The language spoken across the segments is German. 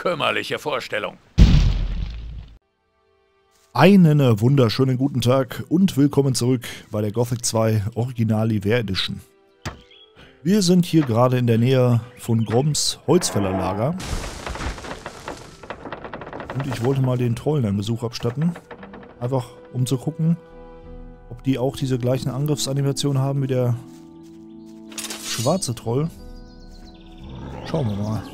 kümmerliche Vorstellung. Einen wunderschönen guten Tag und willkommen zurück bei der Gothic 2 Original Lever Edition. Wir sind hier gerade in der Nähe von Groms Holzfällerlager. Und ich wollte mal den Trollen einen Besuch abstatten. Einfach um zu gucken, ob die auch diese gleichen Angriffsanimationen haben wie der schwarze Troll. Schauen wir mal.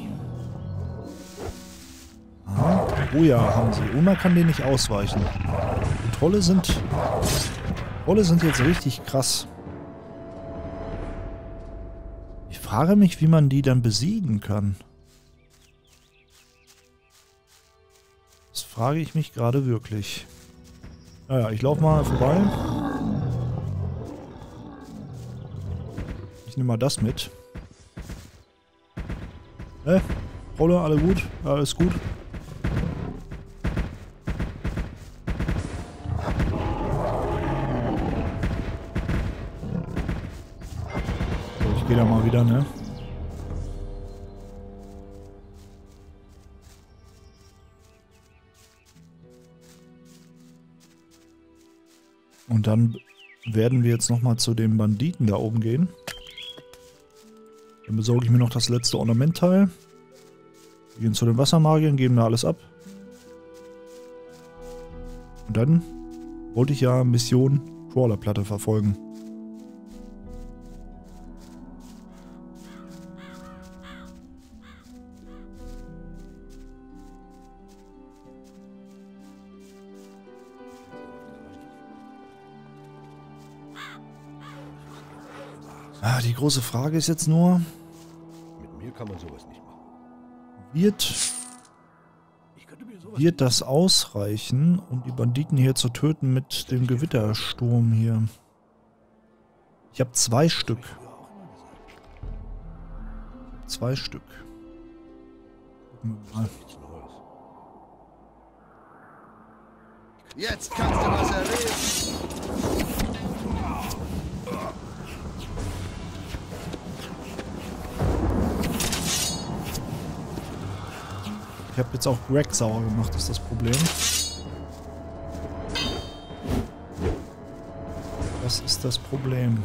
Aha. Oh ja, haben sie. Und man kann den nicht ausweichen. Die Trolle sind jetzt richtig krass. Ich frage mich, wie man die dann besiegen kann. Das frage ich mich gerade wirklich. Naja, ich laufe mal vorbei. Ich nehme mal das mit. Trolle, alle gut? Alles gut? So, ich gehe da mal wieder, ne? Und dann werden wir jetzt nochmal zu dem Banditen da oben gehen. Dann besorge ich mir noch das letzte Ornamentteil. Wir gehen zu den Wassermagiern, geben da alles ab. Und dann wollte ich ja Mission Crawlerplatte verfolgen. Die große Frage ist jetzt nur, mit mir kann man sowas nicht machen. Wird das ausreichen, um die Banditen hier zu töten mit dem Gewittersturm hier? Ich habe 2 Stück. 2 Stück. Gucken wir mal. Jetzt kannst du was erleben. Ich habe jetzt auch Greg sauer gemacht, ist das Problem. Das ist das Problem.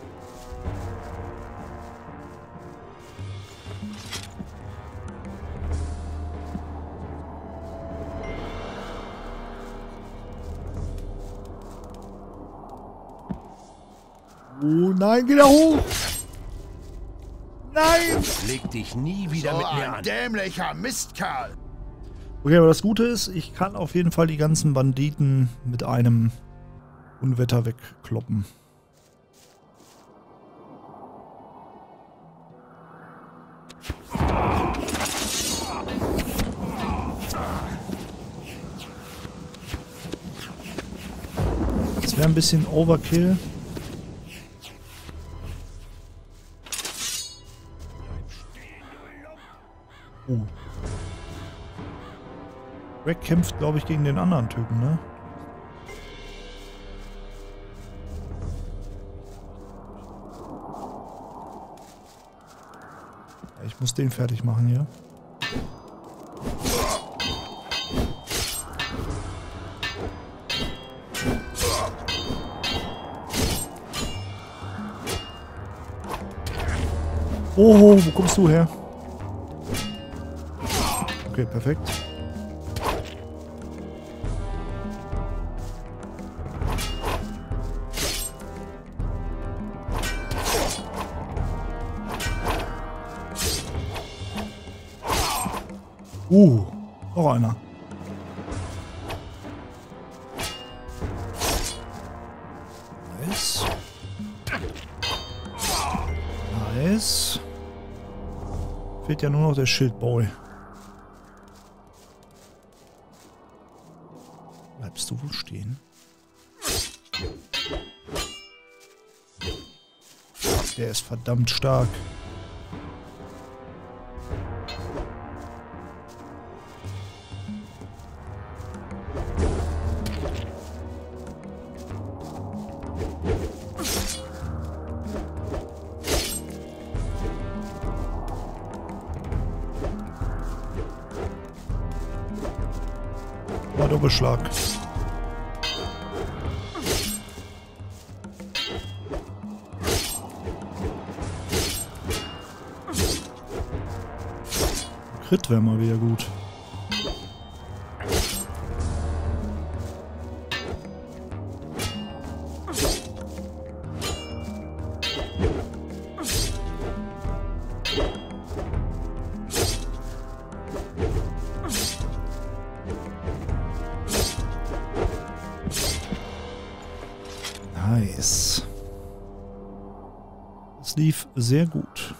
Oh nein, geh da hoch! Nein! Leg dich nie wieder mit mir an. Dämlicher Mistkerl! Okay, aber das Gute ist, ich kann auf jeden Fall die ganzen Banditen mit einem Unwetter wegkloppen. Das wäre ein bisschen Overkill. Greg kämpft, glaube ich, gegen den anderen Typen, ne? Ja, ich muss den fertig machen hier. Oh, wo kommst du her? Okay, perfekt. Noch einer. Nice. Nice. Fehlt ja nur noch der Schildboy. Bleibst du wohl stehen? Der ist verdammt stark. War Doppelschlag. Crit wäre mal wieder gut. Nice. Es lief sehr gut.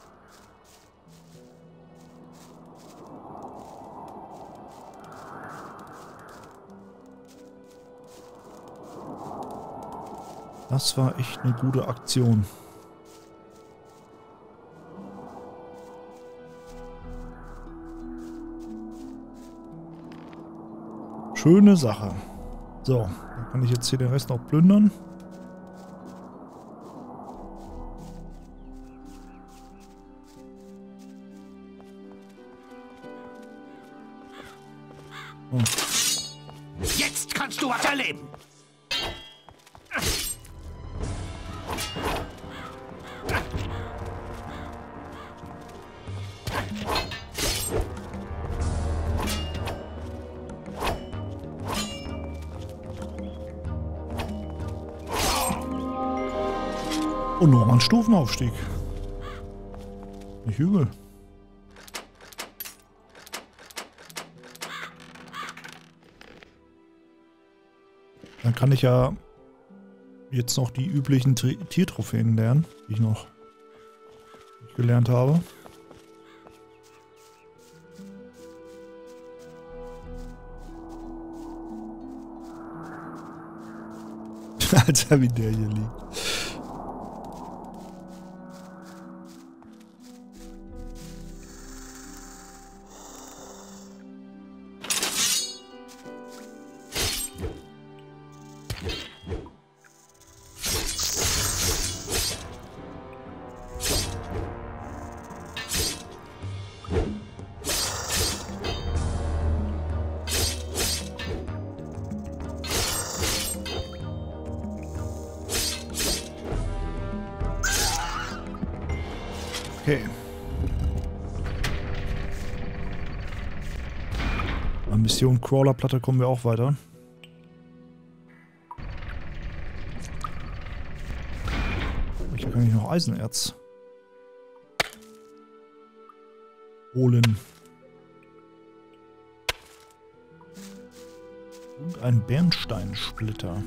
Das war echt eine gute Aktion. Schöne Sache. So, dann kann ich jetzt hier den Rest noch plündern. Oh. Jetzt kannst du was erleben. Und noch mal ein Stufenaufstieg. Nicht übel. Dann kann ich ja jetzt noch die üblichen Tiertrophäen lernen, die ich noch nicht gelernt habe. Alter, wie der hier liegt. Okay. An Mission Crawlerplatte kommen wir auch weiter. Hier kann ich noch Eisenerz holen. Und ein Bernsteinsplitter.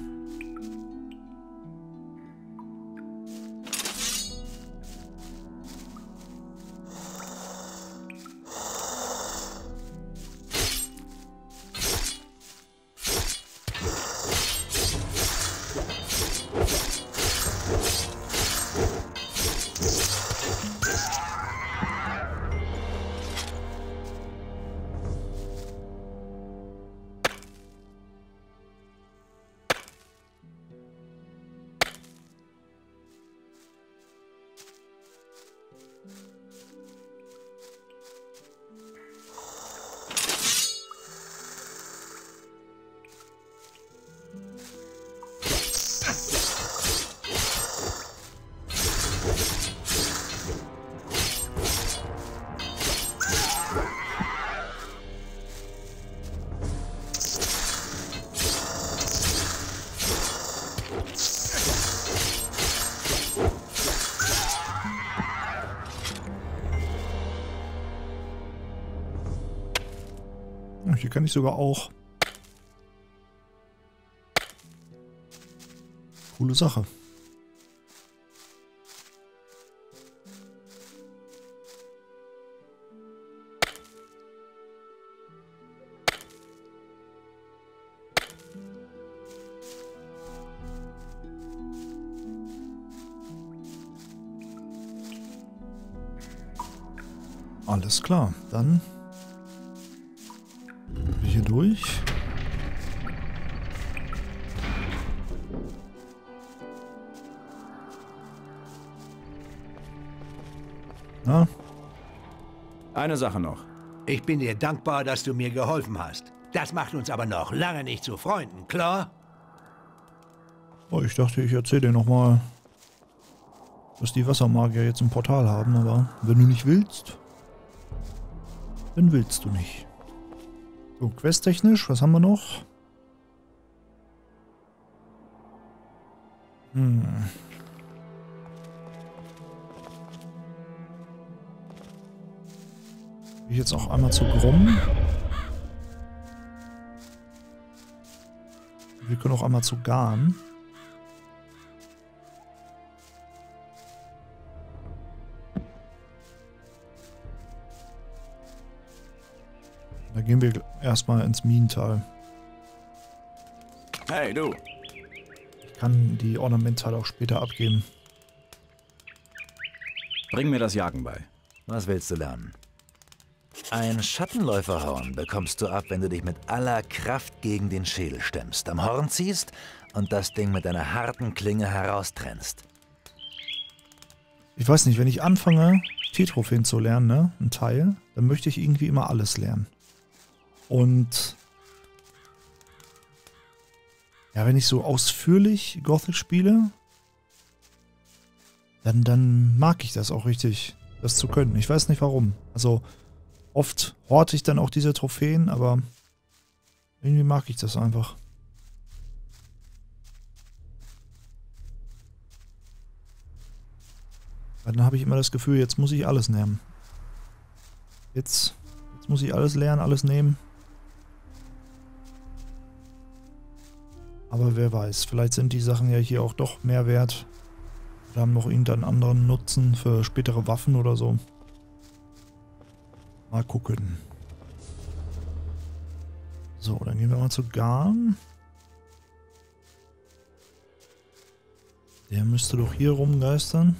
Hier kann ich sogar auch. Coole Sache. Alles klar, dann hier durch. Na? Eine Sache noch. Ich bin dir dankbar, dass du mir geholfen hast. Das macht uns aber noch lange nicht zu Freunden, klar? Oh, ich dachte, ich erzähle dir nochmal, dass die Wassermagier jetzt ein Portal haben, aber wenn du nicht willst, dann willst du nicht. So, questtechnisch, was haben wir noch? Ich jetzt auch einmal zu Grumm. Wir können auch einmal zu Garn. Da gehen wir erstmal ins Minental. Hey, du. Ich kann die Ornamentteile auch später abgeben. Bring mir das Jagen bei. Was willst du lernen? Ein Schattenläuferhorn bekommst du ab, wenn du dich mit aller Kraft gegen den Schädel stemmst, am Horn ziehst und das Ding mit deiner harten Klinge heraustrennst. Ich weiß nicht, wenn ich anfange, Tiertrophäen zu lernen, ne, ein Teil, dann möchte ich irgendwie immer alles lernen. Und ja, wenn ich so ausführlich Gothic spiele, dann mag ich das auch richtig, das zu können. Ich weiß nicht warum. Also oft horte ich dann auch diese Trophäen, aber irgendwie mag ich das einfach. Weil dann habe ich immer das Gefühl, jetzt muss ich alles nehmen. Jetzt muss ich alles lernen, alles nehmen. Aber wer weiß, vielleicht sind die Sachen ja hier auch doch mehr wert. Oder haben noch irgendeinen anderen Nutzen für spätere Waffen oder so. Mal gucken. So, dann gehen wir mal zu Garn. Der müsste doch hier rumgeistern.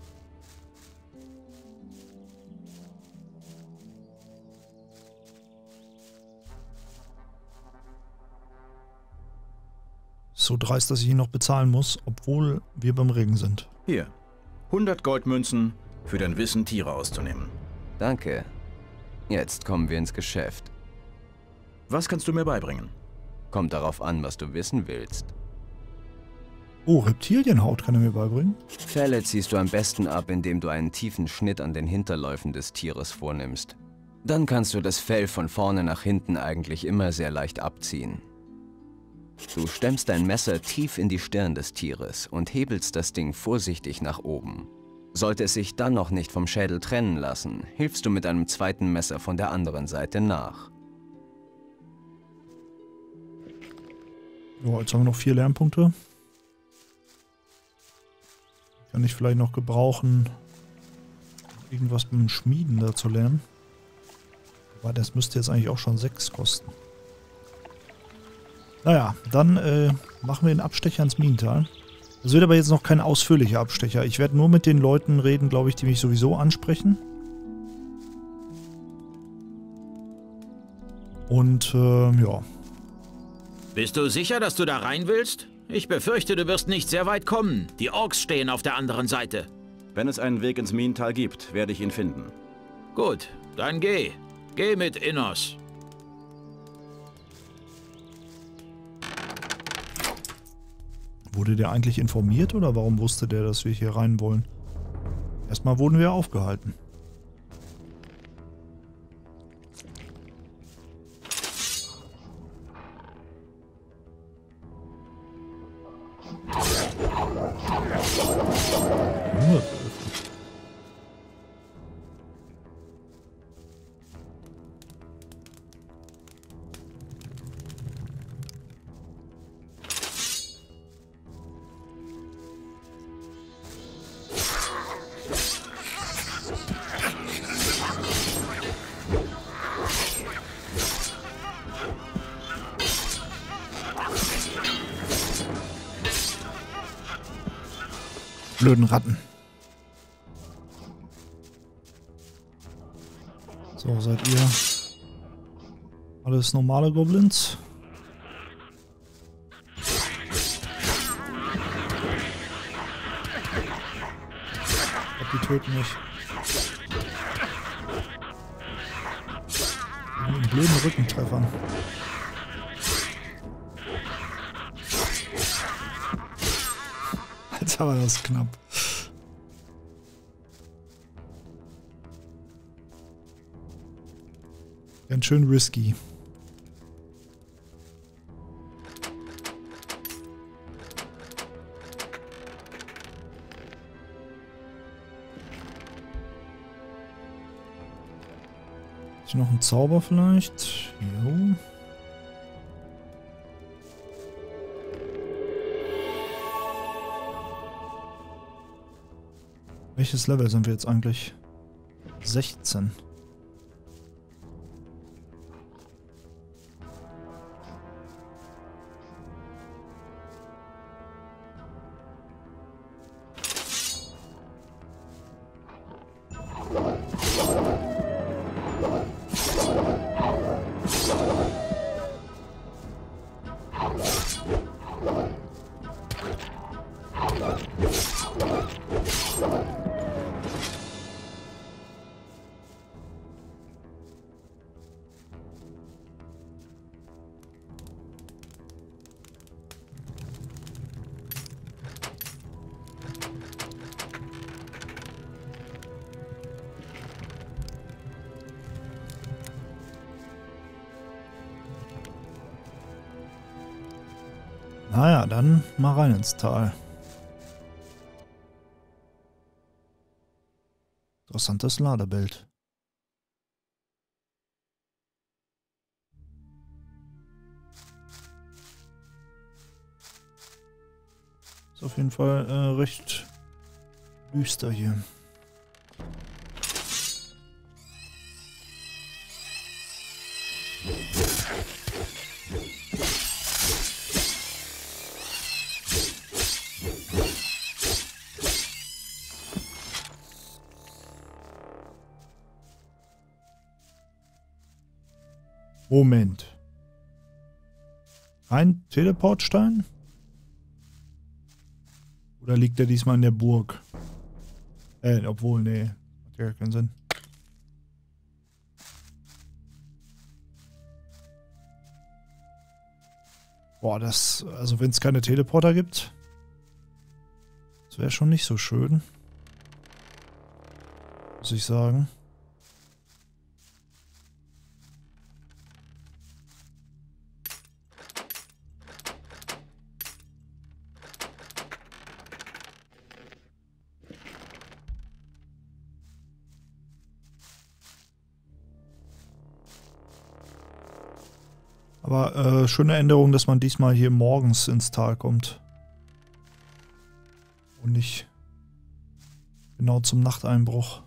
So dreist, dass ich ihn noch bezahlen muss, obwohl wir beim Regen sind. Hier, 100 Goldmünzen für dein Wissen, Tiere auszunehmen. Danke. Jetzt kommen wir ins Geschäft. Was kannst du mir beibringen? Kommt darauf an, was du wissen willst. Oh, Reptilienhaut kann er mir beibringen. Fälle ziehst du am besten ab, indem du einen tiefen Schnitt an den Hinterläufen des Tieres vornimmst. Dann kannst du das Fell von vorne nach hinten eigentlich immer sehr leicht abziehen. Du stemmst dein Messer tief in die Stirn des Tieres und hebelst das Ding vorsichtig nach oben. Sollte es sich dann noch nicht vom Schädel trennen lassen, hilfst du mit einem zweiten Messer von der anderen Seite nach. So, jetzt haben wir noch 4 Lernpunkte. Kann ich vielleicht noch gebrauchen, irgendwas beim Schmieden da zu lernen. Aber das müsste jetzt eigentlich auch schon 6 kosten. Naja, dann machen wir den Abstecher ins Minental. Das wird aber jetzt noch kein ausführlicher Abstecher. Ich werde nur mit den Leuten reden, glaube ich, die mich sowieso ansprechen. Und, ja. Bist du sicher, dass du da rein willst? Ich befürchte, du wirst nicht sehr weit kommen. Die Orks stehen auf der anderen Seite. Wenn es einen Weg ins Minental gibt, werde ich ihn finden. Gut, dann geh. Geh mit Innos. Wurde der eigentlich informiert oder warum wusste der, dass wir hier rein wollen? Erstmal wurden wir aufgehalten. Blöden Ratten. So, seid ihr alles normale Goblins? Ich glaub, die töten mich. Mit blöden Rückentreffern. Da war das knapp. Ganz schön risky. Ist noch ein Zauber vielleicht? Jo. Welches Level sind wir jetzt eigentlich? 16. Naja, dann mal rein ins Tal. Interessantes Ladebild. Ist auf jeden Fall recht düster hier. Moment. Ein Teleportstein? Oder liegt er diesmal in der Burg? Obwohl, nee. Hat ja keinen Sinn. Boah, also wenn es keine Teleporter gibt, das wäre schon nicht so schön. Muss ich sagen. Aber schöne Änderung, dass man diesmal hier morgens ins Tal kommt. Und nicht genau zum Nachteinbruch.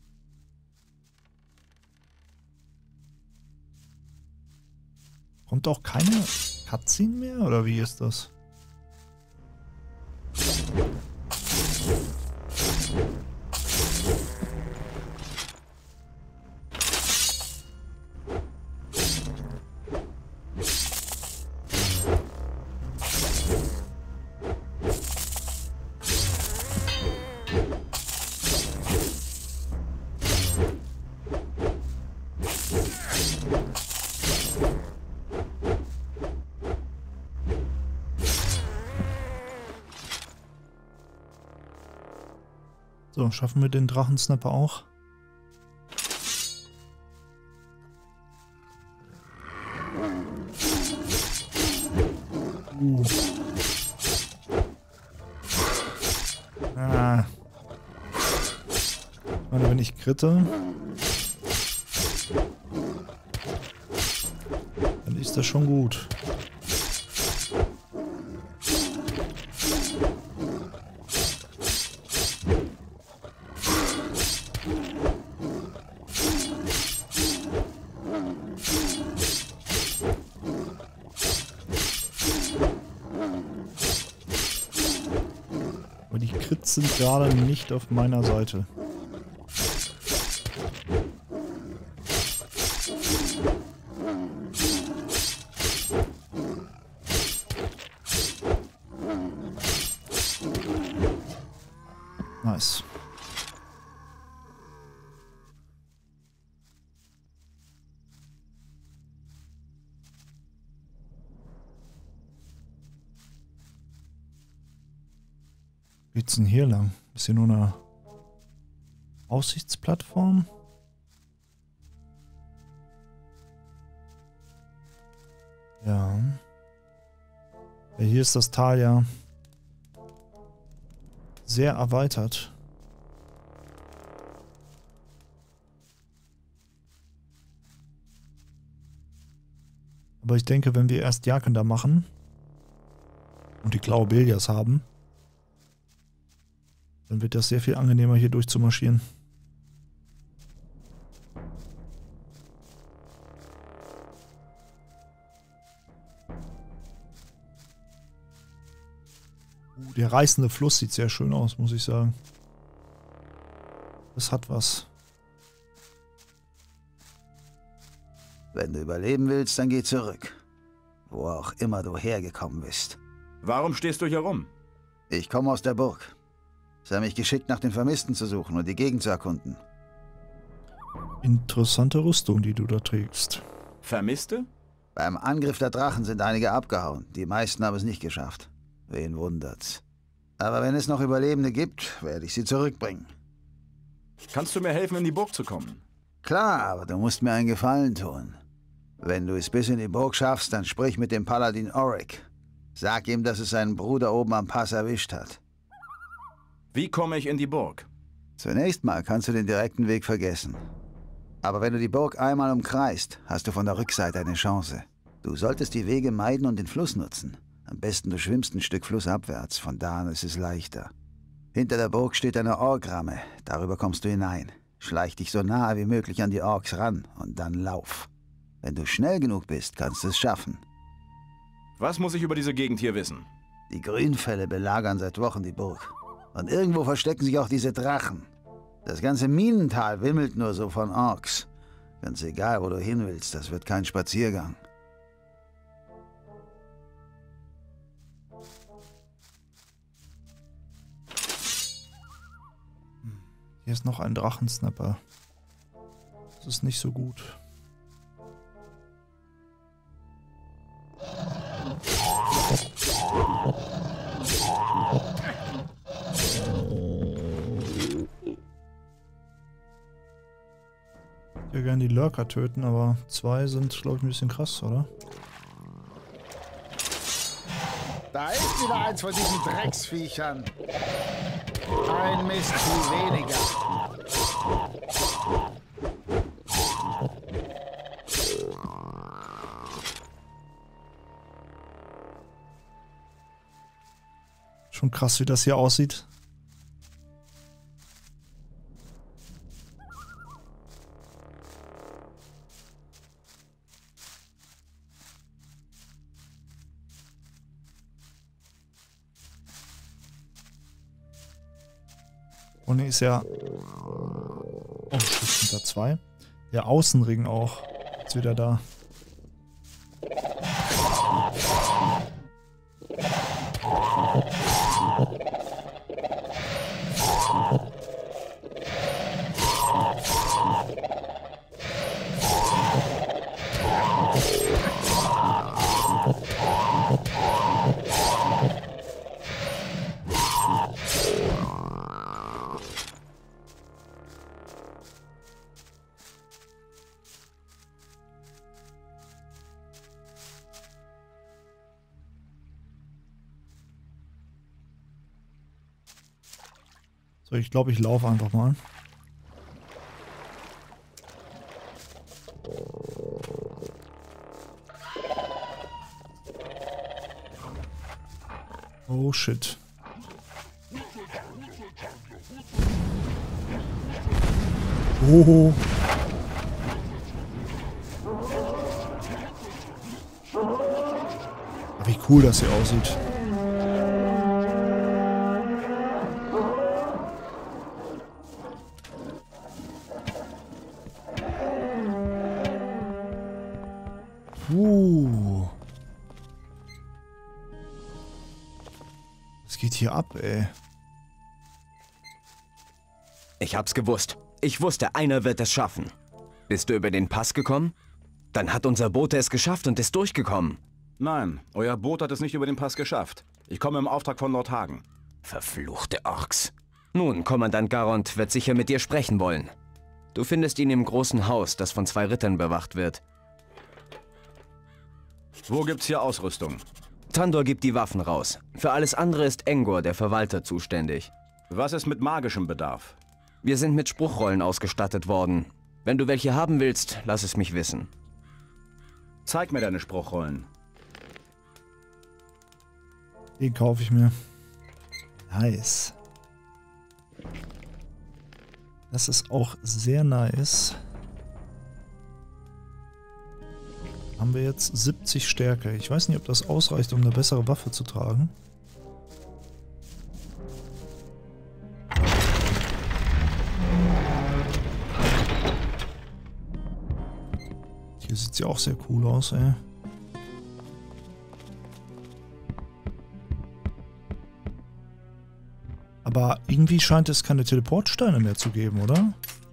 Kommt auch keine Cutscene mehr? Oder wie ist das? So, schaffen wir den Drachensnapper auch? Ah. Ich meine, wenn ich kritte, dann ist das schon gut. Aber die Crits sind gerade nicht auf meiner Seite. Nice. Geht's denn hier lang? Ist hier nur eine Aussichtsplattform? Ja. Ja, hier ist das Tal ja sehr erweitert. Aber ich denke, wenn wir erst Jacken da machen und die Klaue Belias haben, dann wird das sehr viel angenehmer, hier durchzumarschieren. Der reißende Fluss sieht sehr schön aus, muss ich sagen. Das hat was. Wenn du überleben willst, dann geh zurück. Wo auch immer du hergekommen bist. Warum stehst du hier rum? Ich komme aus der Burg. Sie haben mich geschickt, nach den Vermissten zu suchen und die Gegend zu erkunden. Interessante Rüstung, die du da trägst. Vermisste? Beim Angriff der Drachen sind einige abgehauen. Die meisten haben es nicht geschafft. Wen wundert's? Aber wenn es noch Überlebende gibt, werde ich sie zurückbringen. Kannst du mir helfen, in die Burg zu kommen? Klar, aber du musst mir einen Gefallen tun. Wenn du es bis in die Burg schaffst, dann sprich mit dem Paladin Auric. Sag ihm, dass es seinen Bruder oben am Pass erwischt hat. Wie komme ich in die Burg? Zunächst mal kannst du den direkten Weg vergessen. Aber wenn du die Burg einmal umkreist, hast du von der Rückseite eine Chance. Du solltest die Wege meiden und den Fluss nutzen. Am besten du schwimmst ein Stück flussabwärts, von da an ist es leichter. Hinter der Burg steht eine Orkramme, darüber kommst du hinein. Schleich dich so nahe wie möglich an die Orks ran und dann lauf. Wenn du schnell genug bist, kannst du es schaffen. Was muss ich über diese Gegend hier wissen? Die Grünfelle belagern seit Wochen die Burg. Und irgendwo verstecken sich auch diese Drachen. Das ganze Minental wimmelt nur so von Orks. Ganz egal, wo du hin willst, das wird kein Spaziergang. Hier ist noch ein Drachensnapper. Das ist nicht so gut. Ich würde gerne die Lurker töten, aber 2 sind, glaube ich, ein bisschen krass, oder? Da ist wieder eins von diesen Drecksviechern. Ein Mistvieh weniger. Schon krass, wie das hier aussieht. Und ist ja... Oh, Schuss sind da 2. Der Außenring auch. Ist wieder da. So, ich glaube, ich laufe einfach mal. Oh shit. Oh. Wie cool das hier aussieht. Was geht hier ab, ey? Ich hab's gewusst. Ich wusste, einer wird es schaffen. Bist du über den Pass gekommen? Dann hat unser Bote es geschafft und ist durchgekommen. Nein, euer Boot hat es nicht über den Pass geschafft. Ich komme im Auftrag von Nordhagen. Verfluchte Orks. Nun, Kommandant Garond wird sicher mit dir sprechen wollen. Du findest ihn im großen Haus, das von 2 Rittern bewacht wird. Wo gibt's hier Ausrüstung? Tandor gibt die Waffen raus. Für alles andere ist Engor, der Verwalter, zuständig. Was ist mit magischem Bedarf? Wir sind mit Spruchrollen ausgestattet worden. Wenn du welche haben willst, lass es mich wissen. Zeig mir deine Spruchrollen. Den kaufe ich mir. Nice. Das ist auch sehr nice. Haben wir jetzt 70 Stärke. Ich weiß nicht, ob das ausreicht, um eine bessere Waffe zu tragen. Hier sieht sie auch sehr cool aus, ey. Aber irgendwie scheint es keine Teleportsteine mehr zu geben, oder?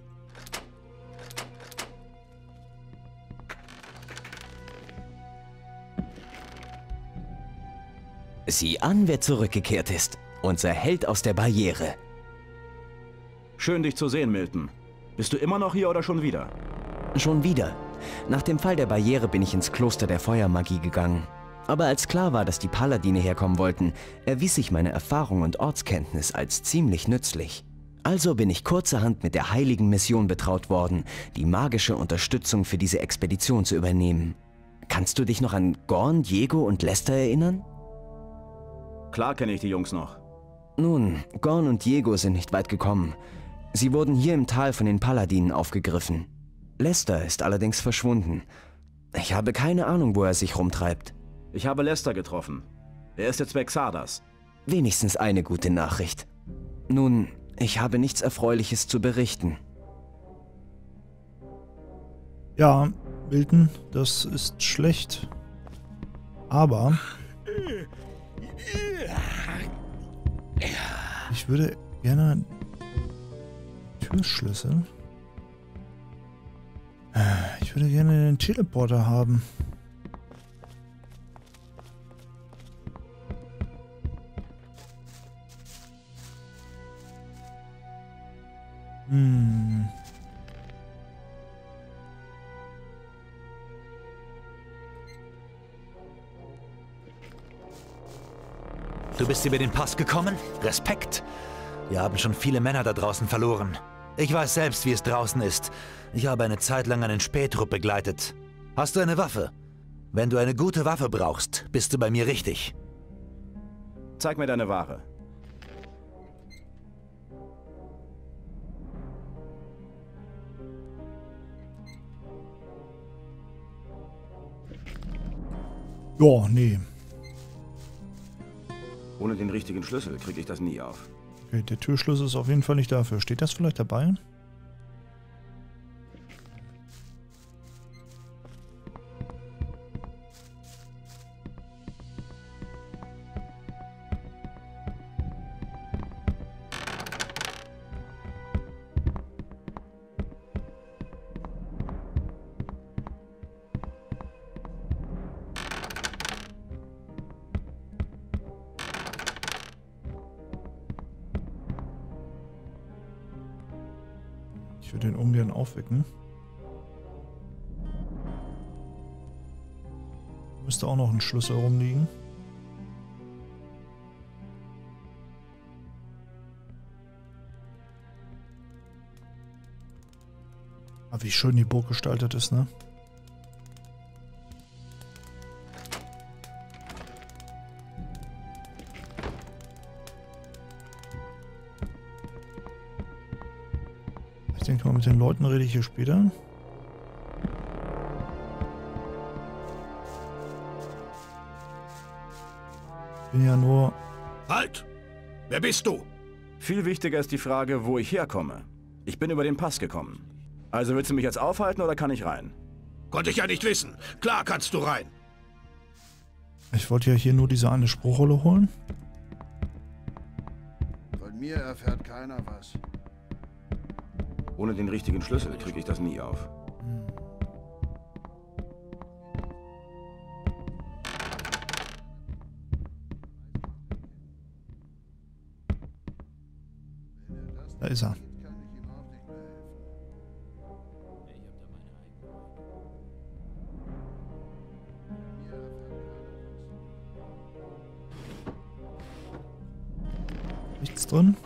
Sieh an, wer zurückgekehrt ist. Unser Held aus der Barriere. Schön, dich zu sehen, Milton. Bist du immer noch hier oder schon wieder? Schon wieder. Nach dem Fall der Barriere bin ich ins Kloster der Feuermagie gegangen. Aber als klar war, dass die Paladine herkommen wollten, erwies sich meine Erfahrung und Ortskenntnis als ziemlich nützlich. Also bin ich kurzerhand mit der heiligen Mission betraut worden, die magische Unterstützung für diese Expedition zu übernehmen. Kannst du dich noch an Gorn, Diego und Lester erinnern? Klar kenne ich die Jungs noch. Nun, Gorn und Diego sind nicht weit gekommen. Sie wurden hier im Tal von den Paladinen aufgegriffen. Lester ist allerdings verschwunden. Ich habe keine Ahnung, wo er sich rumtreibt. Ich habe Lester getroffen. Er ist jetzt bei Xardas. Wenigstens eine gute Nachricht. Nun, ich habe nichts Erfreuliches zu berichten. Ja, Milton, das ist schlecht. Aber ich würde gerne Türschlüssel. Ich würde gerne den Teleporter haben. Du bist über den Pass gekommen? Respekt. Wir haben schon viele Männer da draußen verloren. Ich weiß selbst, wie es draußen ist. Ich habe eine Zeit lang einen Spähtrupp begleitet. Hast du eine Waffe? Wenn du eine gute Waffe brauchst, bist du bei mir richtig. Zeig mir deine Ware. Ja, nee. Ohne den richtigen Schlüssel kriege ich das nie auf. Okay, der Türschlüssel ist auf jeden Fall nicht dafür. Steht das vielleicht dabei? Ich würde den ungern aufwecken. Müsste auch noch ein Schlüssel rumliegen. Aber wie schön die Burg gestaltet ist, ne? Ich denke mal, mit den Leuten rede ich hier später. Ich bin ja nur... Halt! Wer bist du? Viel wichtiger ist die Frage, wo ich herkomme. Ich bin über den Pass gekommen. Also willst du mich jetzt aufhalten oder kann ich rein? Konnte ich ja nicht wissen. Klar kannst du rein. Ich wollte ja hier nur diese eine Spruchrolle holen. Von mir erfährt keiner was. Ohne den richtigen Schlüssel kriege ich das nie auf. Da ist er. Nichts drin.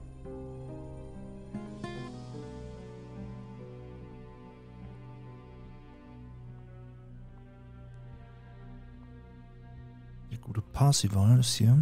Der gute Parsival ist hier.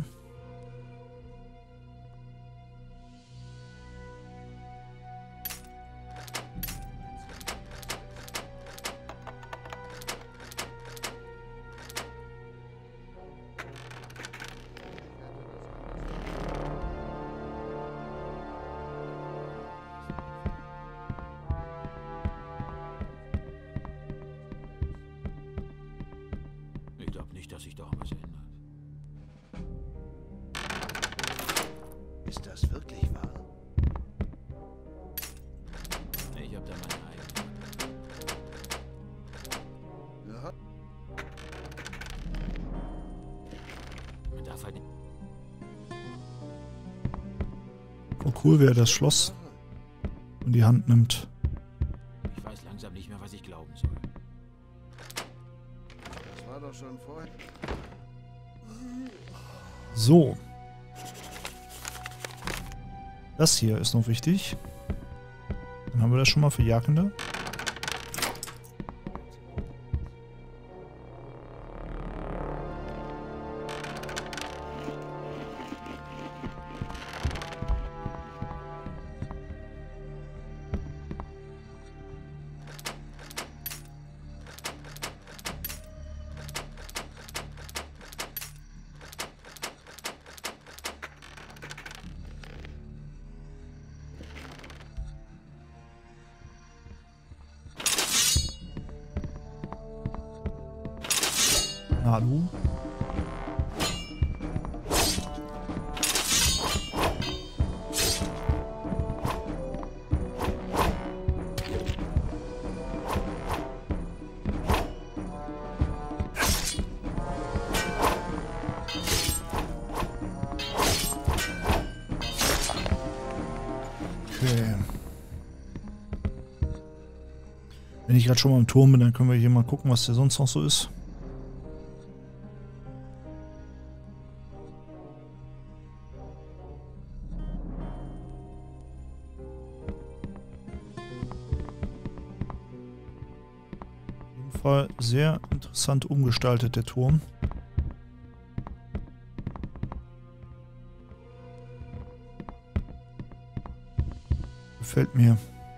Ich glaube nicht, dass sich da was ändert. Ist das wirklich wahr? Ich habe da meine eigene. Ja. Man darf halt nicht. Oh cool, wer das Schloss in die Hand nimmt. Ich weiß langsam nicht mehr, was ich glauben soll. Das war doch schon vorher. So. Das hier ist noch wichtig. Dann haben wir das schon mal für Jagende. Hallo. Okay. Wenn ich gerade schon mal im Turm bin, dann können wir hier mal gucken, was der sonst noch so ist. Sehr interessant umgestaltet, der Turm. Gefällt mir.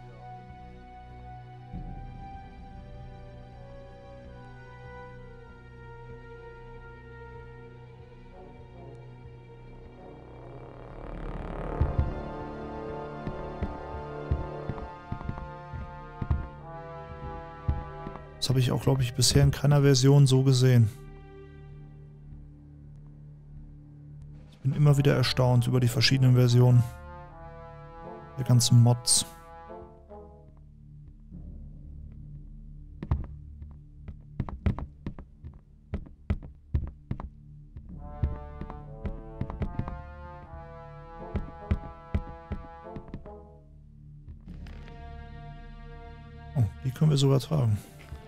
Das habe ich auch, glaube ich, bisher in keiner Version so gesehen. Ich bin immer wieder erstaunt über die verschiedenen Versionen der ganzen Mods. Oh, die können wir sogar tragen.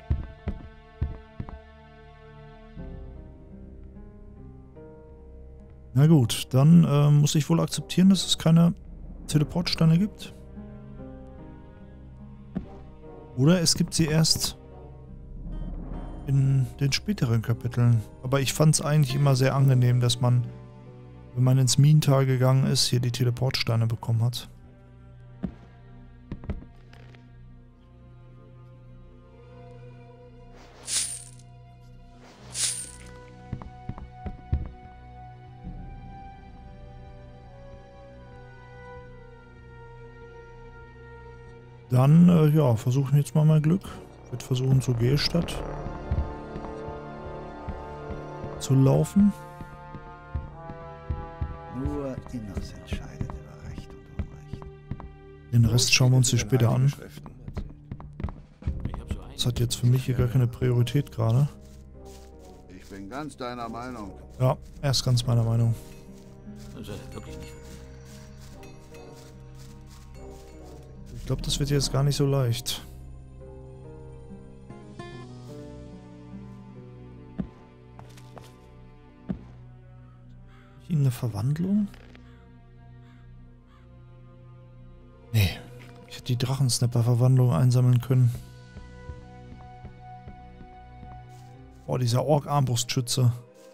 Na gut, dann muss ich wohl akzeptieren, dass es keine Teleportsteine gibt. Oder es gibt sie erst in den späteren Kapiteln. Aber ich fand es eigentlich immer sehr angenehm, dass man, wenn man ins Minental gegangen ist, hier die Teleportsteine bekommen hat. Dann, ja, versuchen wir jetzt mal mein Glück. Ich werde versuchen, zur Gehstadt zu laufen. Nur Innos entscheidet über Recht und Unrecht. Den Rest schauen wir uns hier später an. Das hat jetzt für mich hier gar keine Priorität gerade. Ich bin ganz deiner Meinung. Ja, er ist ganz meiner Meinung. Das ist wirklich nicht. glaube, das wird jetzt gar nicht so leicht. Hier eine Verwandlung? Nee. Ich hätte die Drachensnapper-Verwandlung einsammeln können. Boah, dieser Ork-Armbrustschütze.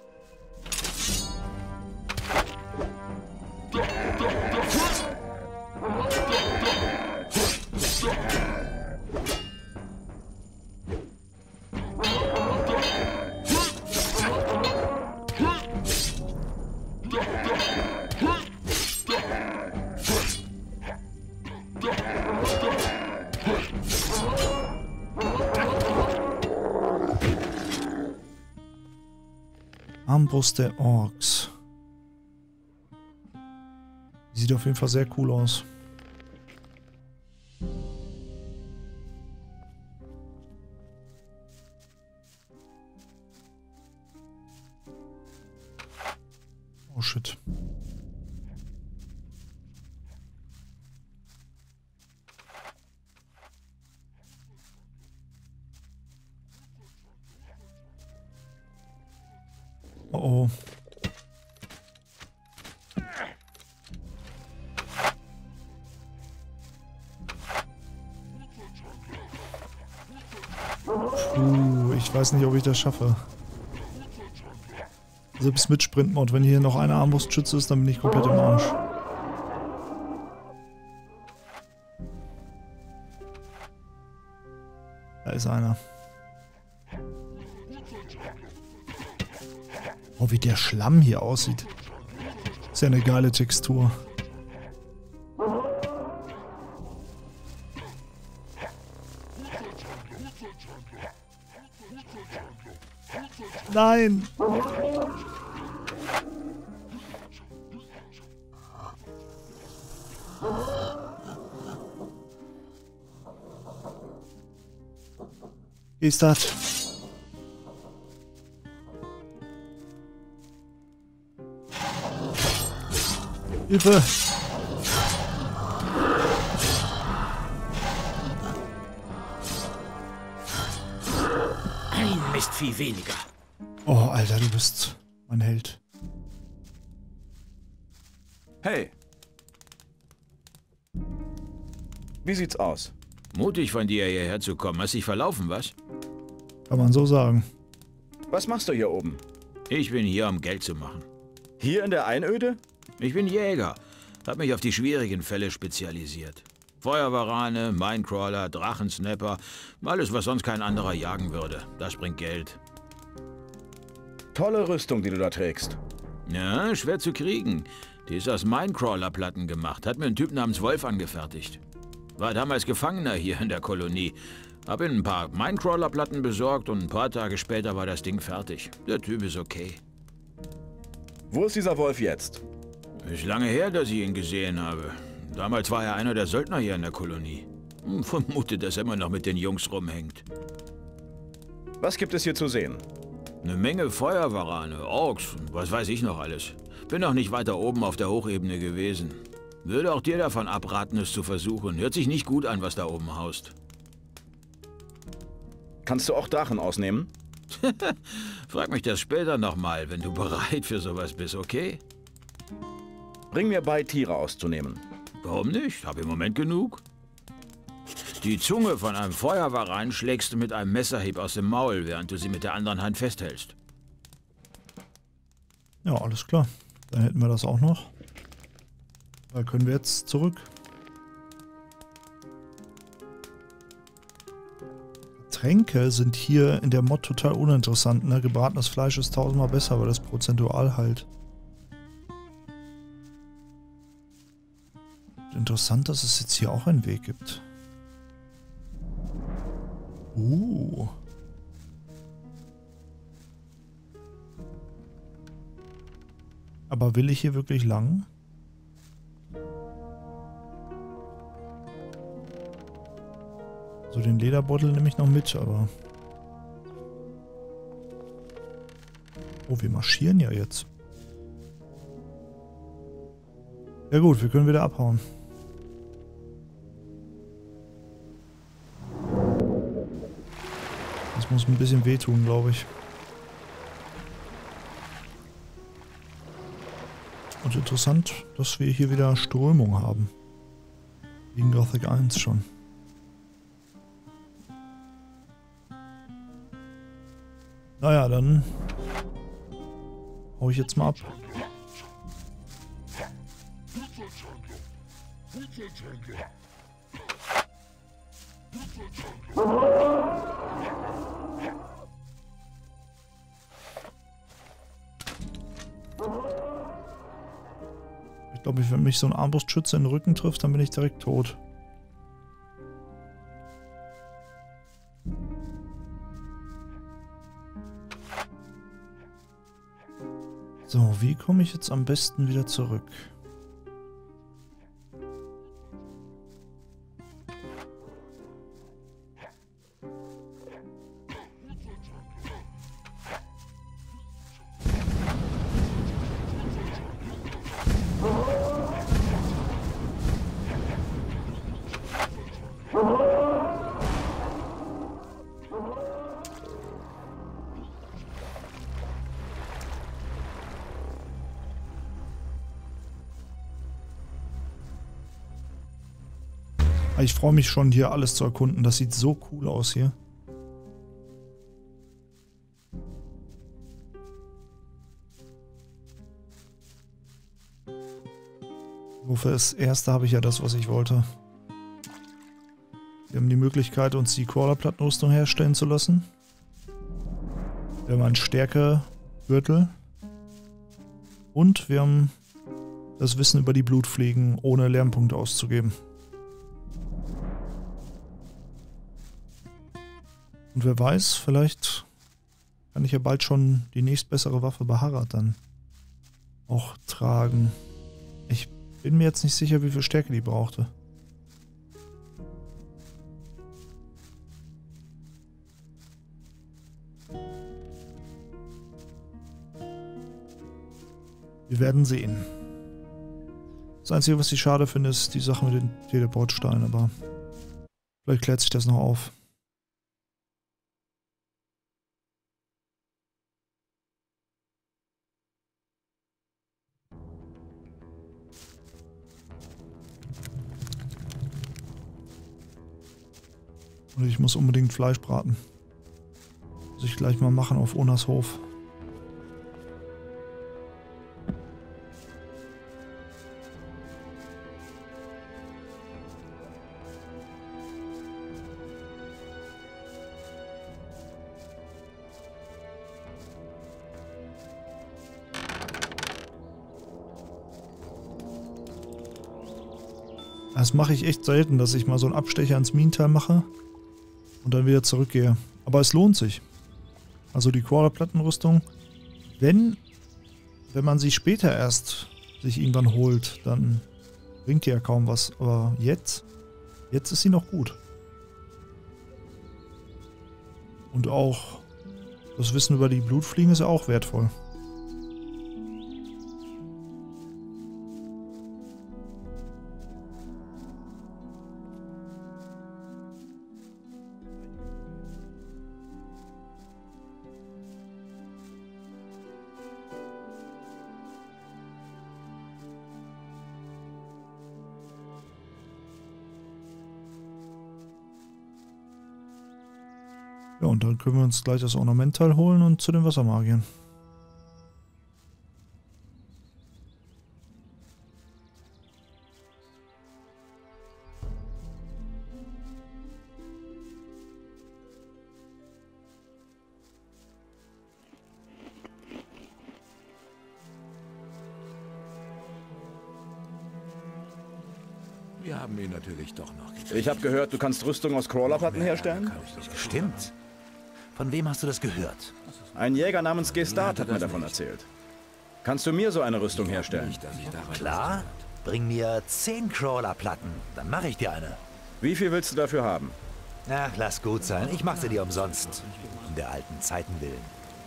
Armbrust der Orks. Sieht auf jeden Fall sehr cool aus. Oh shit. Oh. Ich weiß nicht, ob ich das schaffe. Selbst mit Sprintmod, wenn hier noch eine Armbrustschütze ist, dann bin ich komplett im Arsch. Da ist einer. Oh, wie der Schlamm hier aussieht. Ist ja eine geile Textur. Nein! Wie ist das? Hilfe! Ein Mistvieh weniger. Oh, Alter, du bist mein Held. Hey. Wie sieht's aus? Mutig von dir, hierher zu kommen. Hast dich verlaufen, was? Kann man so sagen. Was machst du hier oben? Ich bin hier, um Geld zu machen. Hier in der Einöde? Ich bin Jäger. Hab mich auf die schwierigen Fälle spezialisiert. Feuerwarane, Minecrawler, Drachensnapper, alles, was sonst kein anderer jagen würde. Das bringt Geld. Tolle Rüstung, die du da trägst. Ja, schwer zu kriegen. Die ist aus Minecrawler-Platten gemacht. Hat mir ein Typ namens Wolf angefertigt. War damals Gefangener hier in der Kolonie. Hab ihm ein paar Minecrawler-Platten besorgt und ein paar Tage später war das Ding fertig. Der Typ ist okay. Wo ist dieser Wolf jetzt? Ist lange her, dass ich ihn gesehen habe. Damals war er einer der Söldner hier in der Kolonie. Vermute, dass er immer noch mit den Jungs rumhängt. Was gibt es hier zu sehen? Eine Menge Feuerwarane, Orks, was weiß ich noch alles. Bin noch nicht weiter oben auf der Hochebene gewesen. Würde auch dir davon abraten, es zu versuchen. Hört sich nicht gut an, was da oben haust. Kannst du auch Drachen ausnehmen? Frag mich das später nochmal, wenn du bereit für sowas bist, okay? Bring mir bei, Tiere auszunehmen. Warum nicht? Hab im Moment genug. Die Zunge von einem Feuerwaran schlägst du mit einem Messerhieb aus dem Maul, während du sie mit der anderen Hand festhältst. Ja, alles klar. Dann hätten wir das auch noch. Da können wir jetzt zurück. Tränke sind hier in der Mod total uninteressant. Ne? Gebratenes Fleisch ist 1000-mal besser, weil das prozentual halt. Interessant, dass es jetzt hier auch einen Weg gibt. Aber will ich hier wirklich lang? So, den Lederbeutel nehme ich noch mit, aber... Oh, wir marschieren ja jetzt. Ja gut, wir können wieder abhauen. Das muss ein bisschen wehtun, glaube ich. Und interessant, dass wir hier wieder Strömung haben. Wie in Gothic 1 schon. Naja, dann hau ich jetzt mal ab. Ich glaube, wenn mich so ein Armbrustschütze in den Rücken trifft, dann bin ich direkt tot. So, wie komme ich jetzt am besten wieder zurück? Ich freue mich schon, hier alles zu erkunden. Das sieht so cool aus hier. Nur fürs Erste habe ich ja das, was ich wollte. Wir haben die Möglichkeit, uns die Crawlerplattenrüstung herstellen zu lassen. Wir haben einen Stärkegürtel. Und wir haben das Wissen über die Blutfliegen, ohne Lernpunkte auszugeben. Und wer weiß, vielleicht kann ich ja bald schon die nächstbessere Waffe bei Harald dann auch tragen. Ich bin mir jetzt nicht sicher, wie viel Stärke die brauchte. Wir werden sehen. Das Einzige, was ich schade finde, ist die Sache mit den Teleportsteinen, aber vielleicht klärt sich das noch auf. Und ich muss unbedingt Fleisch braten. Muss ich gleich mal machen auf Onas Hof. Das mache ich echt selten, dass ich mal so einen Abstecher ins Minental mache und dann wieder zurückgehe. Aber es lohnt sich. Also die Crawler-Plattenrüstung, wenn man sie später erst sich irgendwann holt, dann bringt die ja kaum was. Aber jetzt ist sie noch gut. Und auch das Wissen über die Blutfliegen ist ja auch wertvoll. Ja, und dann können wir uns gleich das Ornamentteil holen und zu den Wassermagiern. Wir haben ihn natürlich doch noch gekriegt. Ich habe gehört, du kannst Rüstung aus Crawlerplatten herstellen? Stimmt. Von wem hast du das gehört? Ein Jäger namens Gestat hat mir davon erzählt. Kannst du mir so eine Rüstung herstellen? Klar. Bring mir 10 Crawlerplatten, dann mache ich dir eine. Wie viel willst du dafür haben? Ach, lass gut sein. Ich mache sie dir umsonst. Um der alten Zeiten willen.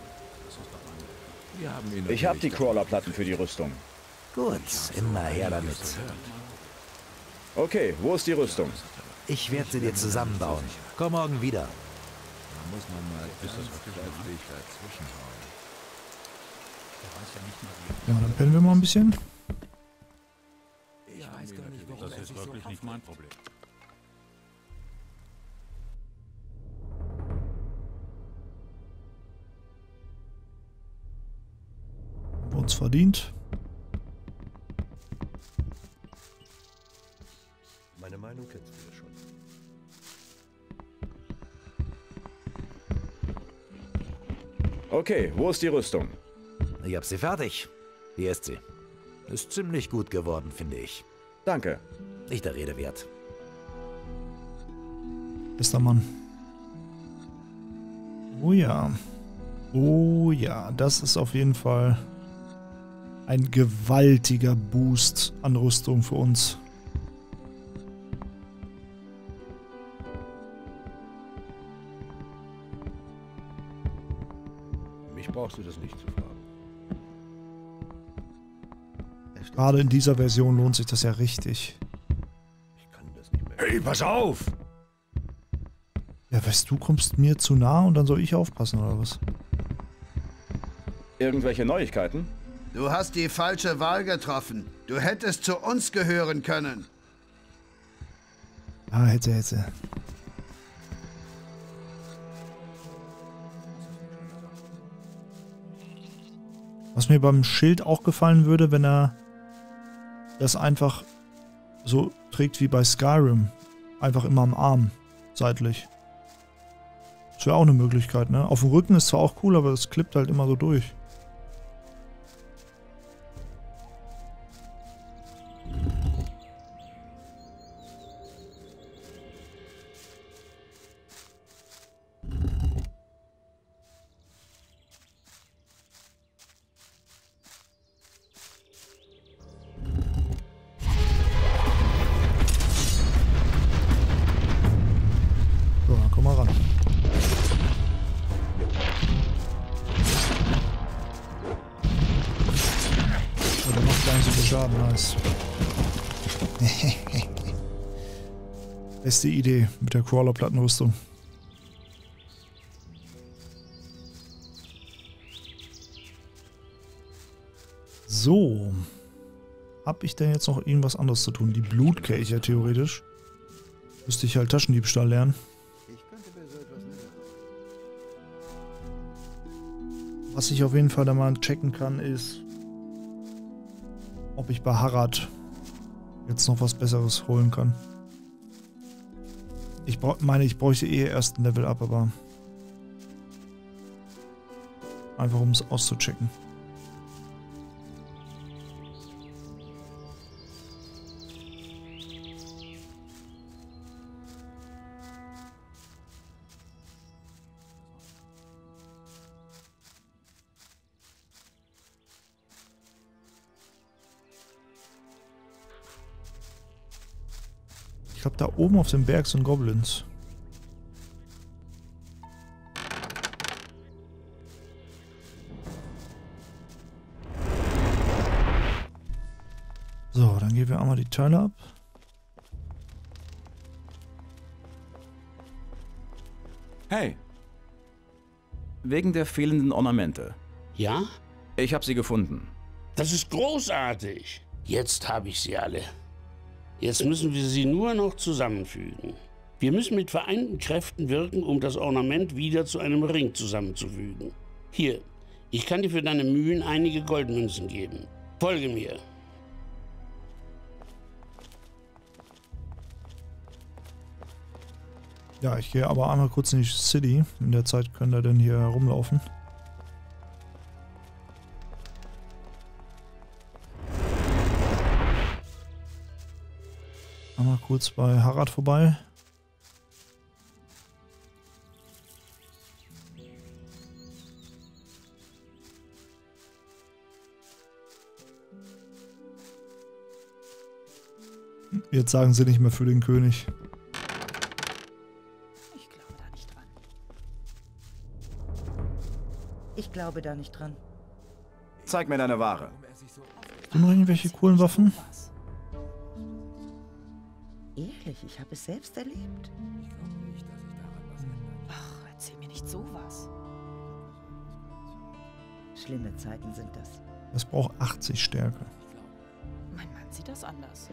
Ich habe die Crawlerplatten für die Rüstung. Gut, immer her damit. Okay, wo ist die Rüstung? Ich werde sie dir zusammenbauen. Komm morgen wieder. muss man mal Fähigkeit zwischenhauen. Ja, dann pennen wir mal ein bisschen. Ich weiß gar nicht, warum das ist wirklich nicht mein Problem. Haben wir uns verdient. Meine Meinung kennst du ja schon. Okay, wo ist die Rüstung? Ich hab sie fertig. Hier ist sie. Ist ziemlich gut geworden, finde ich. Danke. Nicht der Rede wert. Bester Mann. Oh ja. Oh ja, das ist auf jeden Fall ein gewaltiger Boost an Rüstung für uns. Mich brauchst du das nicht zu fragen. Gerade in dieser Version lohnt sich das ja richtig. Ich kann das nicht mehr. Hey, pass auf! Ja, weißt du, kommst mir zu nah und dann soll ich aufpassen, oder was? Irgendwelche Neuigkeiten? Du hast die falsche Wahl getroffen. Du hättest zu uns gehören können. Ah, hätte. Was mir beim Schild auch gefallen würde, wenn er das einfach so trägt wie bei Skyrim. Einfach immer am Arm, seitlich. Das wäre auch eine Möglichkeit, ne? Auf dem Rücken ist zwar auch cool, aber es klippt halt immer so durch. So, dann komm mal ran. Oh, der macht gar nicht so viel Schaden, nice. Beste Idee mit der Crawler-Plattenrüstung. So. Hab ich denn jetzt noch irgendwas anderes zu tun? Die Blutkelche theoretisch. Müsste ich halt Taschendiebstahl lernen. Was ich auf jeden Fall da mal checken kann, ist, ob ich bei Harad jetzt noch was Besseres holen kann. Ich meine, ich bräuchte eh erst ein Level up, aber einfach um es auszuchecken. Ich glaube, da oben auf dem Berg sind Goblins. So, dann geben wir einmal die Teile ab. Hey. Wegen der fehlenden Ornamente. Ja? Ich habe sie gefunden. Das ist großartig. Jetzt habe ich sie alle. Jetzt müssen wir sie nur noch zusammenfügen. Wir müssen mit vereinten Kräften wirken, um das Ornament wieder zu einem Ring zusammenzufügen. Hier, ich kann dir für deine Mühen einige Goldmünzen geben. Folge mir. Ja, ich gehe aber einmal kurz in die City. In der Zeit können wir denn hier herumlaufen. Einmal kurz bei Harad vorbei. Jetzt sagen sie nicht mehr für den König. Ich glaube da nicht dran. Ich glaube da nicht dran. Zeig mir deine Ware. Hast du noch irgendwelche coolen Waffen? Ehrlich, ich habe es selbst erlebt. Ach, erzähl mir nicht sowas. Schlimme Zeiten sind das. Das braucht 80 Stärke. Mein Mann sieht das anders.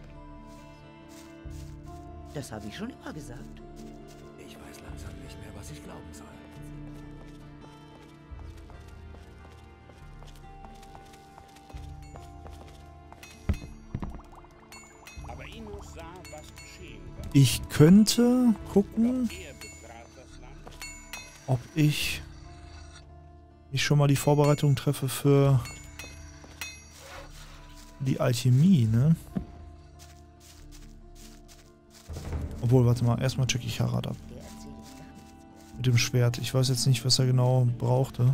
Das habe ich schon immer gesagt. Ich weiß langsam nicht mehr, was ich glauben soll. Aber Inos sah, was geschehen war. Ich könnte gucken, ob ich schon mal die Vorbereitung treffe für die Alchemie, ne? Obwohl, warte mal, erstmal checke ich Harald ab. Mit dem Schwert. Ich weiß jetzt nicht, was er genau brauchte.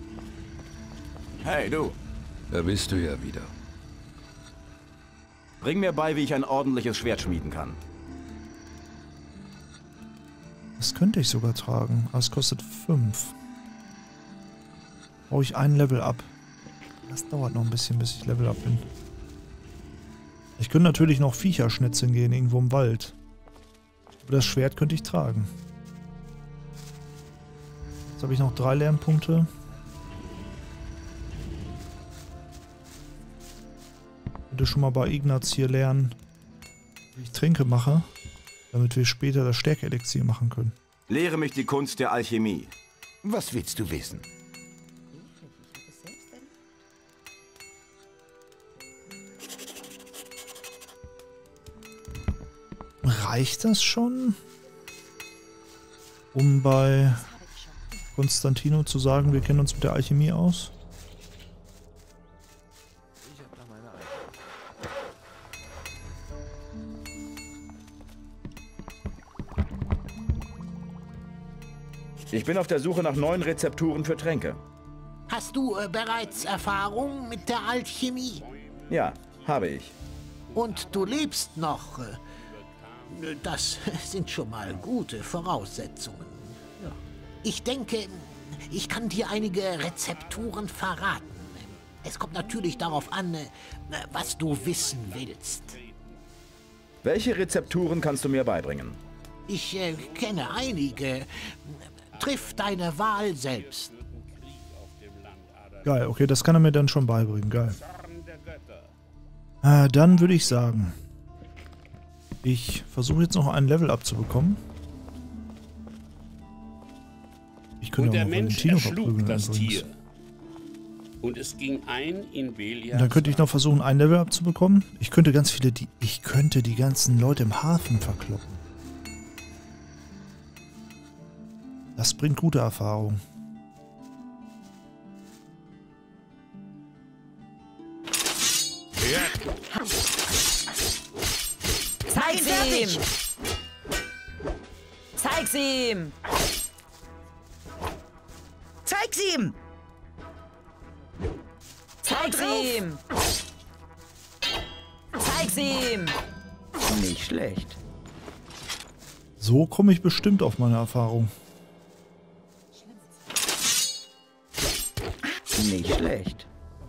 Hey, du. Da bist du ja wieder. Bring mir bei, wie ich ein ordentliches Schwert schmieden kann. Das könnte ich sogar tragen, aber es kostet 5. Brauche ich ein Level up. Das dauert noch ein bisschen, bis ich Level up bin. Ich könnte natürlich noch Viecher schnitzeln gehen, irgendwo im Wald. Aber das Schwert könnte ich tragen. Jetzt habe ich noch 3 Lernpunkte. Ich könnte schon mal bei Ignaz hier lernen, wie ich Tränke mache, damit wir später das Stärke-Elixier machen können. Lehre mich die Kunst der Alchemie. Was willst du wissen? Reicht das schon, um bei Konstantino zu sagen, wir kennen uns mit der Alchemie aus? Ich bin auf der Suche nach neuen Rezepturen für Tränke. Hast du bereits Erfahrung mit der Alchemie? Ja, habe ich. Und du lebst noch. Das sind schon mal gute Voraussetzungen. Ja. Ich denke, ich kann dir einige Rezepturen verraten. Es kommt natürlich darauf an, was du wissen willst. Welche Rezepturen kannst du mir beibringen? Ich kenne einige. Triff deine Wahl selbst. Geil, okay, das kann er mir dann schon beibringen. Geil. Dann würde ich sagen, ich versuche jetzt noch ein Level abzubekommen. Ich könnte Und der auch mal Mensch Valentino erschlug verprügeln das übrigens. Tier. Und es ging ein in Belias. Und dann könnte ich noch versuchen, ein Level abzubekommen. Ich könnte ganz viele, ich könnte die ganzen Leute im Hafen verkloppen. Das bringt gute Erfahrung. Zeig's ihm! Zeig's ihm! Zeig's ihm! Zeig's ihm! Zeig's ihm! Nicht schlecht. So komme ich bestimmt auf meine Erfahrung. Nicht schlecht.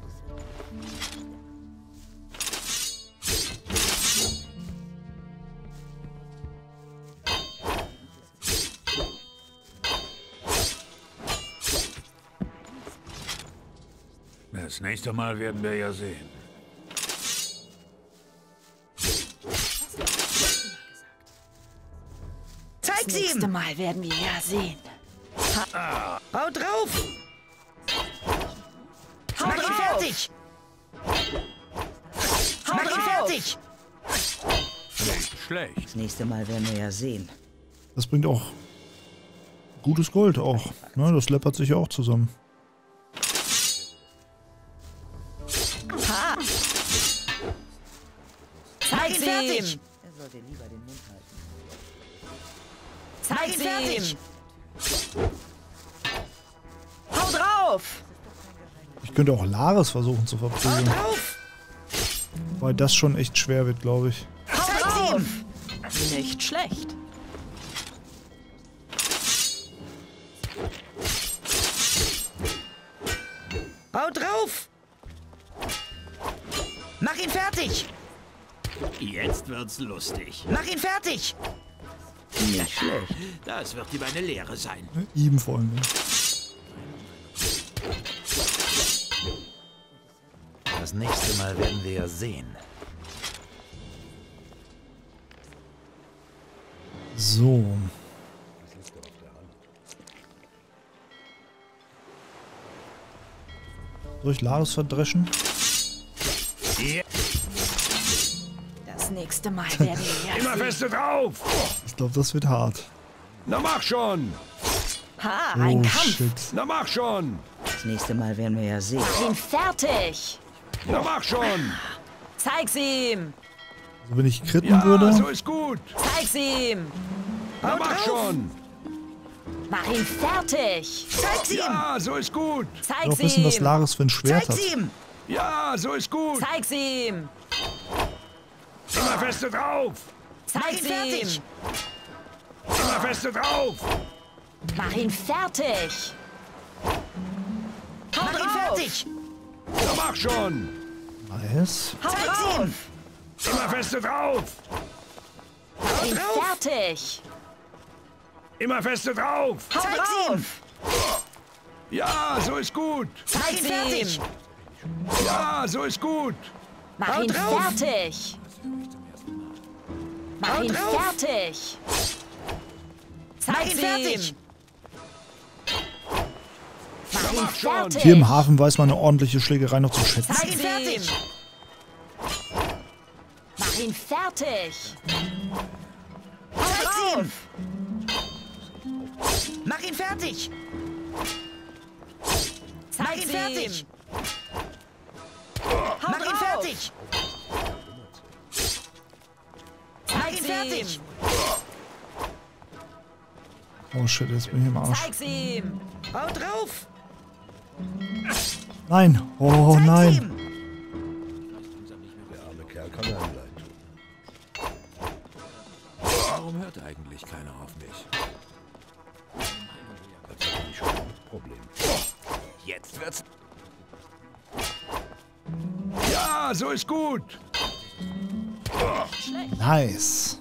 Das nächste Mal werden wir ja sehen. Zeig's Das nächste ihm! Mal werden wir ja sehen. Hau drauf! Hau Mach ihn drauf! fertig! Hau Mach ihn drauf! fertig! Nicht schlecht. Das nächste Mal werden wir ja sehen. Das bringt auch gutes Gold auch. Ne, das läppert sich ja auch zusammen. Ha! Zeig's ihm! Er sollte lieber den Mund halten. Zeig's ihn fertig! ihm! Hau drauf! Ich könnte auch Lares versuchen zu verprügeln. Drauf! Weil das schon echt schwer wird, glaube ich. Hau Zeig's drauf! ihm! Nicht schlecht. Hau drauf! Mach ihn fertig! Jetzt wird's lustig. Mach ihn fertig! Nicht schlecht. Das wird ihm eine Lehre sein. Ihm vor allem. Das nächste Mal werden wir ja sehen. So. Soll ich Laris verdreschen? Das nächste Mal werden wir ja Immer sehen. feste drauf! Ich glaube, das wird hart. Na mach schon! Ha, ein Kampf. Shit. Na mach schon! Das nächste Mal werden wir ja sehen. Mach ihn fertig. Na mach schon! Zeig's ihm. Also wenn ich kritten Ja, würde... so ist gut! Zeig's ihm. Na mach schon! Mach ihn fertig. Zeig's ihm! Ja, so ist gut! Ich will Zeig's auch wissen, was ihm. Laris für ein Schwert hat. Zeig's ihm! Ja, so ist gut! Zeig's ihm. Immer feste drauf! Zeig's ihm. Immer feste drauf! Mach ihn fertig. Hau Mach ihn drauf. fertig! Na mach schon! Nice. Hau Zeig's drauf. ihm! Immer feste drauf! Mach ihn drauf. fertig. Immer feste drauf! Hau Zeig's drauf. Ja, so ist gut! Mach ihn Zeig's fertig! ihm. Ja, so ist gut! Mach Hau ihn drauf. fertig. Mach Hau ihn drauf. fertig. Mach Zeig's ihn fertig! ihm. Mach ihn mach schon. fertig. Hier im Hafen weiß man eine ordentliche Schlägerei noch zu schätzen. Mach ihn fertig! Mach ihn fertig. Zeig's ihm! Mach ihn fertig! Mach Zeig's ihn fertig! ihm. Mach ihn drauf. fertig! Mach ihn Zeig's fertig! ihm. Oh shit, jetzt bin ich im Arsch. Zeig's ihm. Hau drauf! Nein. Oh Zeig's nein. ihm! Der arme Kerl kann einem leid tun. Warum hört eigentlich keiner auf mich? Das ist nicht schon ein Problem. Jetzt wird's... Ja, so ist gut! Nice.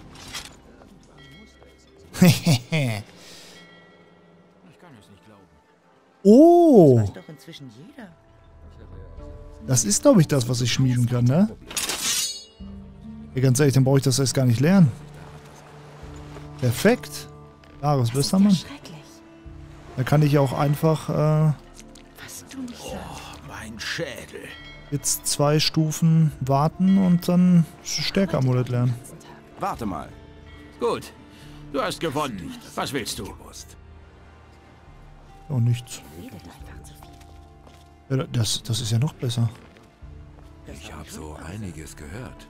Oh. Weiß doch inzwischen jeder. Das ist, glaube ich, das, was ich schmieden kann, ne? Ja, ganz ehrlich, dann brauche ich das erst gar nicht lernen. Perfekt. Laris, bester Mann. Da kann ich ja auch einfach Was du nicht sagst. Mein Schädel. jetzt 2 Stufen warten und dann Stärke-Amulett lernen. Warte mal. Gut. Du hast gewonnen. Was willst du? Oh, nichts. Ja, das ist ja noch besser. Ich habe so einiges gehört.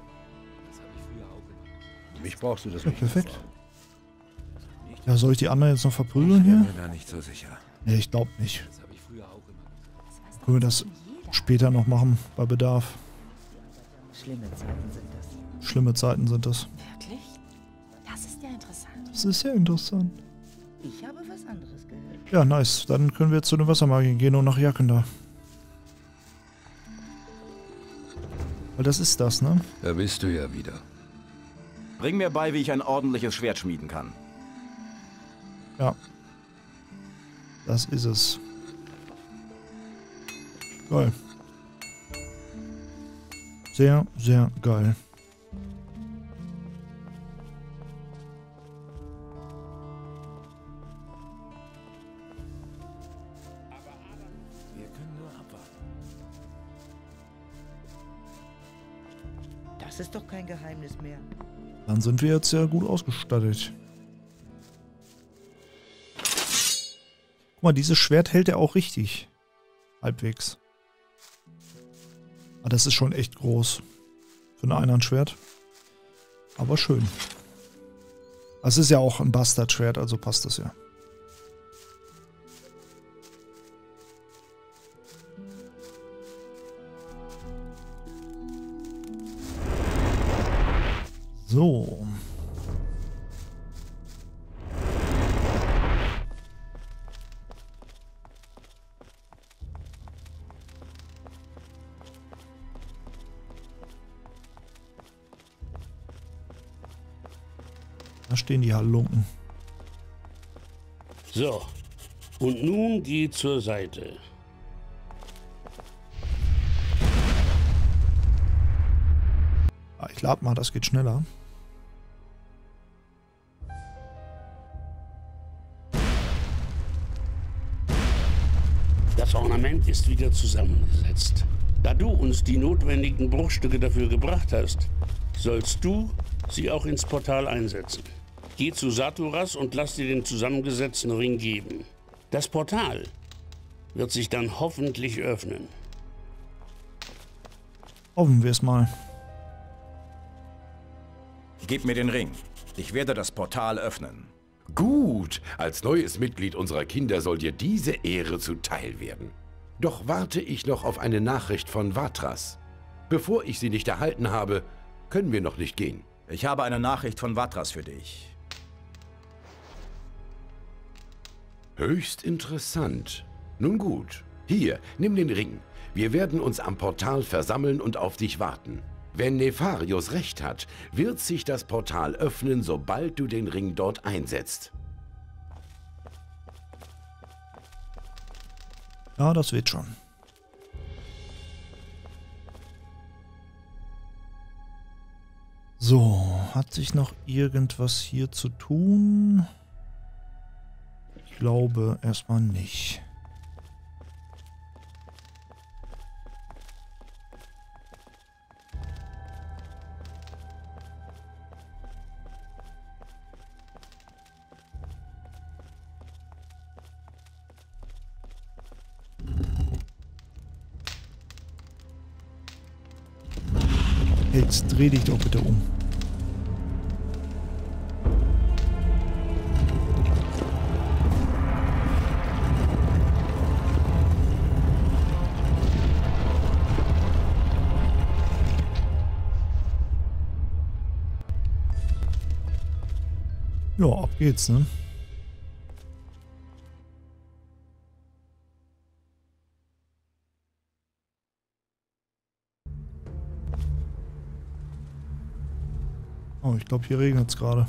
Mich brauchst du das Ja, nicht. perfekt. Ja, soll ich die anderen jetzt noch verprügeln Ich bin hier? mir da nicht so sicher. Nee, ich glaube nicht. Können wir das später noch machen, bei Bedarf. Schlimme Zeiten sind das. Schlimme Zeiten sind das. Wirklich? Das ist ja interessant. Das ist ja interessant. Ich habe was anderes gehört. Ja, nice. Dann können wir jetzt zu den Wassermagien gehen und nach Jacken da. Weil das ist das, ne? Da bist du ja wieder. Bring mir bei, wie ich ein ordentliches Schwert schmieden kann. Ja. Das ist es. Geil. Sehr, sehr geil. Wir können nur abwarten. Das ist doch kein Geheimnis mehr. Dann sind wir jetzt sehr gut ausgestattet. Guck mal, dieses Schwert hält er auch richtig. Halbwegs. Aber das ist schon echt groß. Für ein Einhandschwert. Aber schön. Es ist ja auch ein Bastardschwert, also passt das ja. So. Da stehen die Halunken. So. Und nun geh zur Seite. Ich lade mal, das geht schneller. Das Ornament ist wieder zusammengesetzt. Da du uns die notwendigen Bruchstücke dafür gebracht hast, sollst du sie auch ins Portal einsetzen. Geh zu Saturas und lass dir den zusammengesetzten Ring geben. Das Portal wird sich dann hoffentlich öffnen. Hoffen wir es mal. Gib mir den Ring. Ich werde das Portal öffnen. Gut, als neues Mitglied unserer Kinder soll dir diese Ehre zuteil werden. Doch warte ich noch auf eine Nachricht von Vatras. Bevor ich sie nicht erhalten habe, können wir noch nicht gehen. Ich habe eine Nachricht von Vatras für dich. Höchst interessant. Nun gut, hier, nimm den Ring. Wir werden uns am Portal versammeln und auf dich warten. Wenn Nefarius recht hat, wird sich das Portal öffnen, sobald du den Ring dort einsetzt. Ja, das wird schon. So, hat sich noch irgendwas hier zu tun? Ich glaube erstmal nicht. Jetzt dreh dich doch bitte um. Ja, ab geht's, ne? Oh, ich glaube, hier regnet es gerade.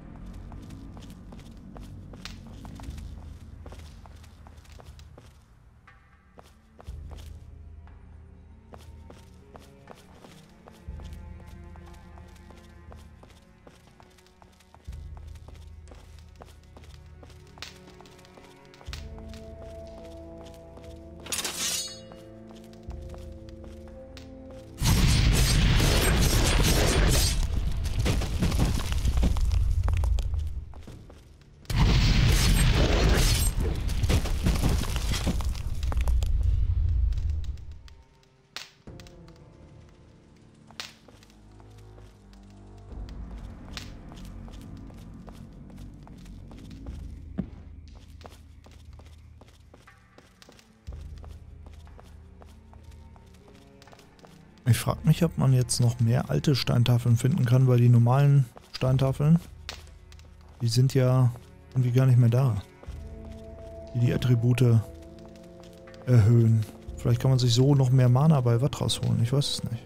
Ich frage mich, ob man jetzt noch mehr alte Steintafeln finden kann, weil die normalen Steintafeln, die sind ja irgendwie gar nicht mehr da. Die Attribute erhöhen. Vielleicht kann man sich so noch mehr Mana bei Vatras holen, ich weiß es nicht.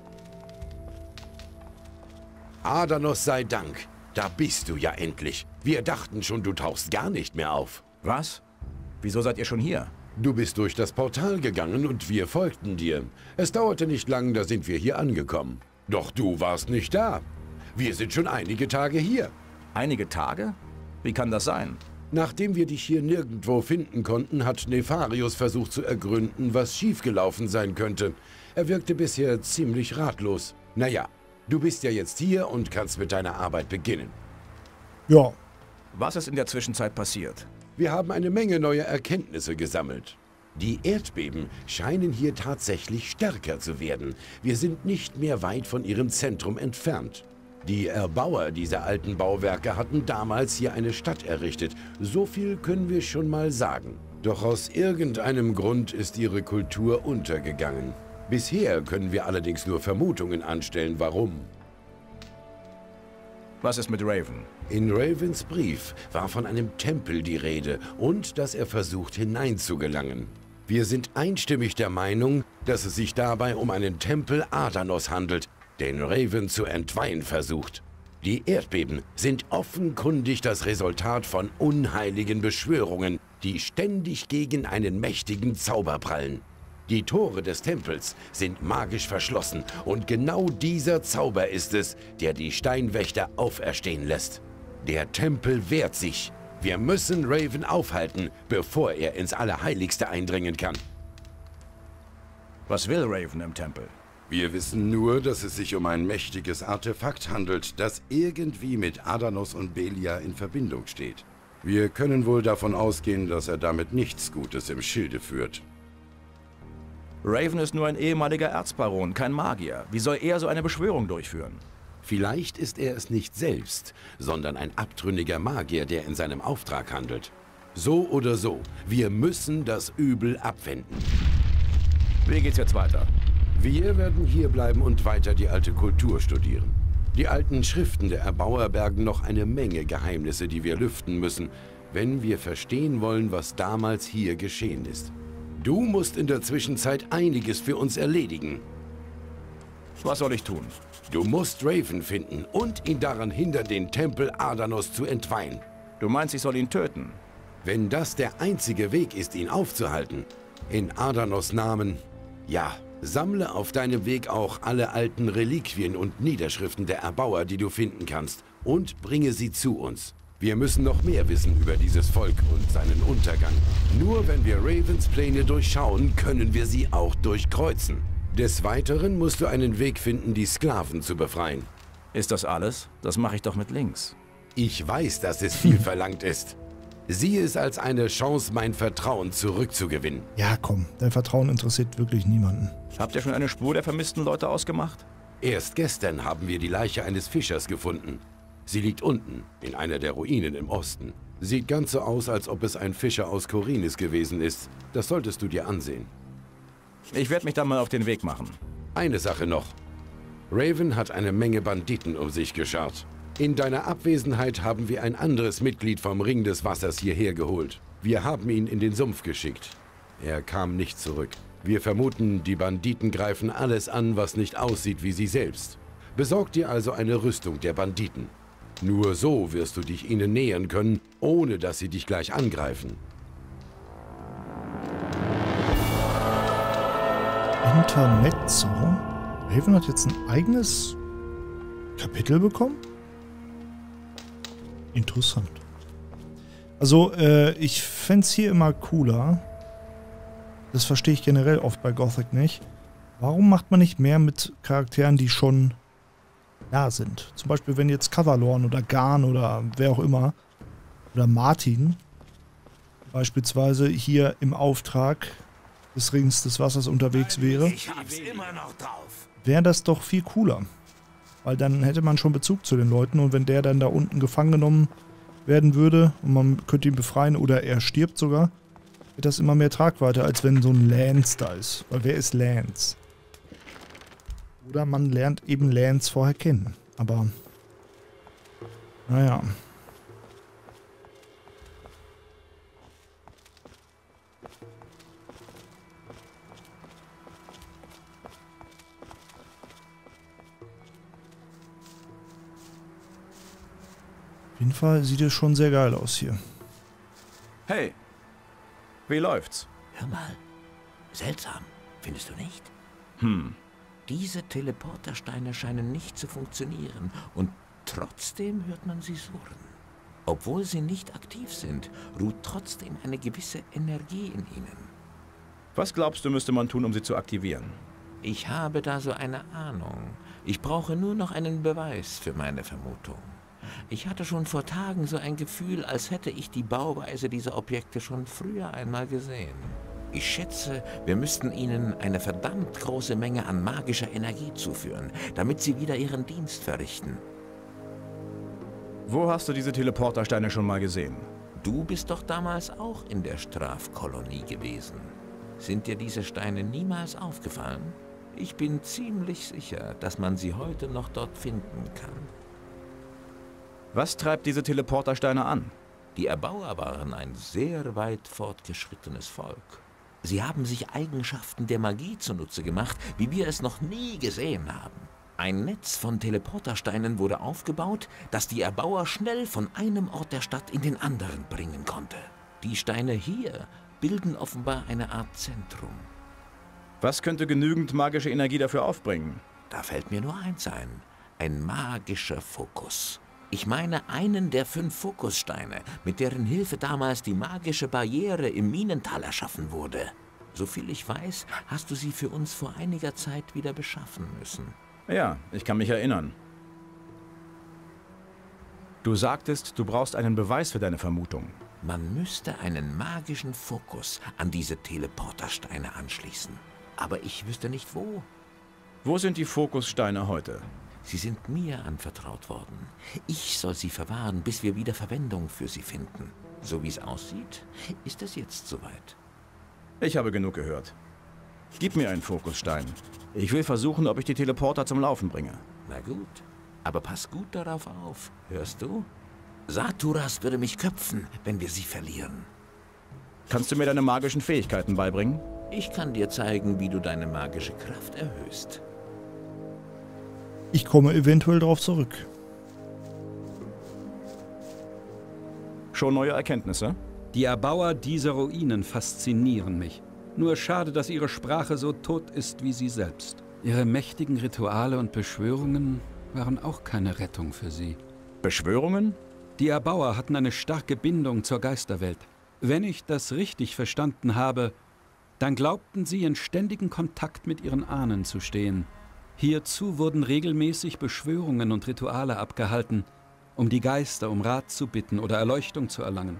Adanos sei Dank, da bist du ja endlich. Wir dachten schon, du tauchst gar nicht mehr auf. Was? Wieso seid ihr schon hier? Du bist durch das Portal gegangen und wir folgten dir. Es dauerte nicht lang, da sind wir hier angekommen. Doch du warst nicht da. Wir sind schon einige Tage hier. Einige Tage? Wie kann das sein? Nachdem wir dich hier nirgendwo finden konnten, hat Nefarius versucht zu ergründen, was schiefgelaufen sein könnte. Er wirkte bisher ziemlich ratlos. Naja, du bist ja jetzt hier und kannst mit deiner Arbeit beginnen. Ja. Was ist in der Zwischenzeit passiert? Wir haben eine Menge neuer Erkenntnisse gesammelt. Die Erdbeben scheinen hier tatsächlich stärker zu werden. Wir sind nicht mehr weit von ihrem Zentrum entfernt. Die Erbauer dieser alten Bauwerke hatten damals hier eine Stadt errichtet. So viel können wir schon mal sagen. Doch aus irgendeinem Grund ist ihre Kultur untergegangen. Bisher können wir allerdings nur Vermutungen anstellen, warum. Was ist mit Raven? In Ravens Brief war von einem Tempel die Rede und dass er versucht hineinzugelangen. Wir sind einstimmig der Meinung, dass es sich dabei um einen Tempel Adanos handelt, den Raven zu entweihen versucht. Die Erdbeben sind offenkundig das Resultat von unheiligen Beschwörungen, die ständig gegen einen mächtigen Zauber prallen. Die Tore des Tempels sind magisch verschlossen und genau dieser Zauber ist es, der die Steinwächter auferstehen lässt. Der Tempel wehrt sich. Wir müssen Raven aufhalten, bevor er ins Allerheiligste eindringen kann. Was will Raven im Tempel? Wir wissen nur, dass es sich um ein mächtiges Artefakt handelt, das irgendwie mit Adanos und Belia in Verbindung steht. Wir können wohl davon ausgehen, dass er damit nichts Gutes im Schilde führt. Raven ist nur ein ehemaliger Erzbaron, kein Magier. Wie soll er so eine Beschwörung durchführen? Vielleicht ist er es nicht selbst, sondern ein abtrünniger Magier, der in seinem Auftrag handelt. So oder so, wir müssen das Übel abwenden. Wie geht's jetzt weiter? Wir werden hierbleiben und weiter die alte Kultur studieren. Die alten Schriften der Erbauer bergen noch eine Menge Geheimnisse, die wir lüften müssen, wenn wir verstehen wollen, was damals hier geschehen ist. Du musst in der Zwischenzeit einiges für uns erledigen. Was soll ich tun? Du musst Raven finden und ihn daran hindern, den Tempel Adanos zu entweihen. Du meinst, ich soll ihn töten? Wenn das der einzige Weg ist, ihn aufzuhalten, in Adanos Namen, ja. Sammle auf deinem Weg auch alle alten Reliquien und Niederschriften der Erbauer, die du finden kannst, und bringe sie zu uns. Wir müssen noch mehr wissen über dieses Volk und seinen Untergang. Nur wenn wir Ravens Pläne durchschauen, können wir sie auch durchkreuzen. Des Weiteren musst du einen Weg finden, die Sklaven zu befreien. Ist das alles? Das mache ich doch mit links. Ich weiß, dass es viel verlangt ist. Sieh es als eine Chance, mein Vertrauen zurückzugewinnen. Ja, komm, dein Vertrauen interessiert wirklich niemanden. Habt ihr schon eine Spur der vermissten Leute ausgemacht? Erst gestern haben wir die Leiche eines Fischers gefunden. Sie liegt unten, in einer der Ruinen im Osten. Sieht ganz so aus, als ob es ein Fischer aus Khorinis gewesen ist. Das solltest du dir ansehen. Ich werde mich dann mal auf den Weg machen. Eine Sache noch. Raven hat eine Menge Banditen um sich geschart. In deiner Abwesenheit haben wir ein anderes Mitglied vom Ring des Wassers hierher geholt. Wir haben ihn in den Sumpf geschickt. Er kam nicht zurück. Wir vermuten, die Banditen greifen alles an, was nicht aussieht wie sie selbst. Besorg dir also eine Rüstung der Banditen. Nur so wirst du dich ihnen nähern können, ohne dass sie dich gleich angreifen. Intermezzo? Raven hat jetzt ein eigenes Kapitel bekommen? Interessant. Also, ich fände es hier immer cooler. Das verstehe ich generell oft bei Gothic nicht. Warum macht man nicht mehr mit Charakteren, die schon da sind? Zum Beispiel, wenn jetzt Kavalorn oder Garn oder wer auch immer, oder Martin beispielsweise hier im Auftrag des Rings des Wassers unterwegs wäre, wäre das doch viel cooler. Weil dann hätte man schon Bezug zu den Leuten und wenn der dann da unten gefangen genommen werden würde und man könnte ihn befreien oder er stirbt sogar, wird das immer mehr Tragweite, als wenn so ein Lance da ist. Weil wer ist Lance? Oder man lernt eben Lance vorher kennen. Aber, naja. Auf jeden Fall sieht es schon sehr geil aus hier. Hey, wie läuft's? Hör mal, seltsam, findest du nicht? Diese Teleportersteine scheinen nicht zu funktionieren und trotzdem hört man sie surren. Obwohl sie nicht aktiv sind, ruht trotzdem eine gewisse Energie in ihnen. Was glaubst du, müsste man tun, um sie zu aktivieren? Ich habe da so eine Ahnung. Ich brauche nur noch einen Beweis für meine Vermutung. Ich hatte schon vor Tagen so ein Gefühl, als hätte ich die Bauweise dieser Objekte schon früher einmal gesehen. Ich schätze, wir müssten ihnen eine verdammt große Menge an magischer Energie zuführen, damit sie wieder ihren Dienst verrichten. Wo hast du diese Teleportersteine schon mal gesehen? Du bist doch damals auch in der Strafkolonie gewesen. Sind dir diese Steine niemals aufgefallen? Ich bin ziemlich sicher, dass man sie heute noch dort finden kann. Was treibt diese Teleportersteine an? Die Erbauer waren ein sehr weit fortgeschrittenes Volk. Sie haben sich Eigenschaften der Magie zunutze gemacht, wie wir es noch nie gesehen haben. Ein Netz von Teleportersteinen wurde aufgebaut, das die Erbauer schnell von einem Ort der Stadt in den anderen bringen konnte. Die Steine hier bilden offenbar eine Art Zentrum. Was könnte genügend magische Energie dafür aufbringen? Da fällt mir nur eins ein. Ein magischer Fokus. Ich meine einen der 5 Fokussteine, mit deren Hilfe damals die magische Barriere im Minental erschaffen wurde. Soviel ich weiß, hast du sie für uns vor einiger Zeit wieder beschaffen müssen. Ja, ich kann mich erinnern. Du sagtest, du brauchst einen Beweis für deine Vermutung. Man müsste einen magischen Fokus an diese Teleportersteine anschließen. Aber ich wüsste nicht wo. Wo sind die Fokussteine heute? Sie sind mir anvertraut worden. Ich soll sie verwahren, bis wir wieder Verwendung für sie finden. So wie es aussieht, ist es jetzt soweit. Ich habe genug gehört. Gib mir einen Fokusstein. Ich will versuchen, ob ich die Teleporter zum Laufen bringe. Na gut, aber pass gut darauf auf. Hörst du? Saturas würde mich köpfen, wenn wir sie verlieren. Kannst du mir deine magischen Fähigkeiten beibringen? Ich kann dir zeigen, wie du deine magische Kraft erhöhst. Ich komme eventuell darauf zurück. Schon neue Erkenntnisse? Die Erbauer dieser Ruinen faszinieren mich. Nur schade, dass ihre Sprache so tot ist wie sie selbst. Ihre mächtigen Rituale und Beschwörungen waren auch keine Rettung für sie. Beschwörungen? Die Erbauer hatten eine starke Bindung zur Geisterwelt. Wenn ich das richtig verstanden habe, dann glaubten sie, in ständigem Kontakt mit ihren Ahnen zu stehen. Hierzu wurden regelmäßig Beschwörungen und Rituale abgehalten, um die Geister um Rat zu bitten oder Erleuchtung zu erlangen.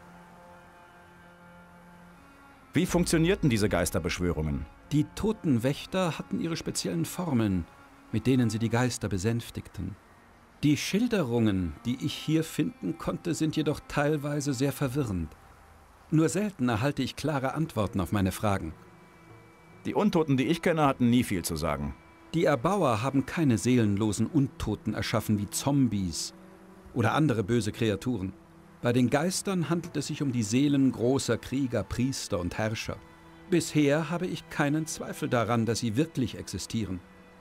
Wie funktionierten diese Geisterbeschwörungen? Die Totenwächter hatten ihre speziellen Formeln, mit denen sie die Geister besänftigten. Die Schilderungen, die ich hier finden konnte, sind jedoch teilweise sehr verwirrend. Nur selten erhalte ich klare Antworten auf meine Fragen. Die Untoten, die ich kenne, hatten nie viel zu sagen. Die Erbauer haben keine seelenlosen Untoten erschaffen wie Zombies oder andere böse Kreaturen. Bei den Geistern handelt es sich um die Seelen großer Krieger, Priester und Herrscher. Bisher habe ich keinen Zweifel daran, dass sie wirklich existieren.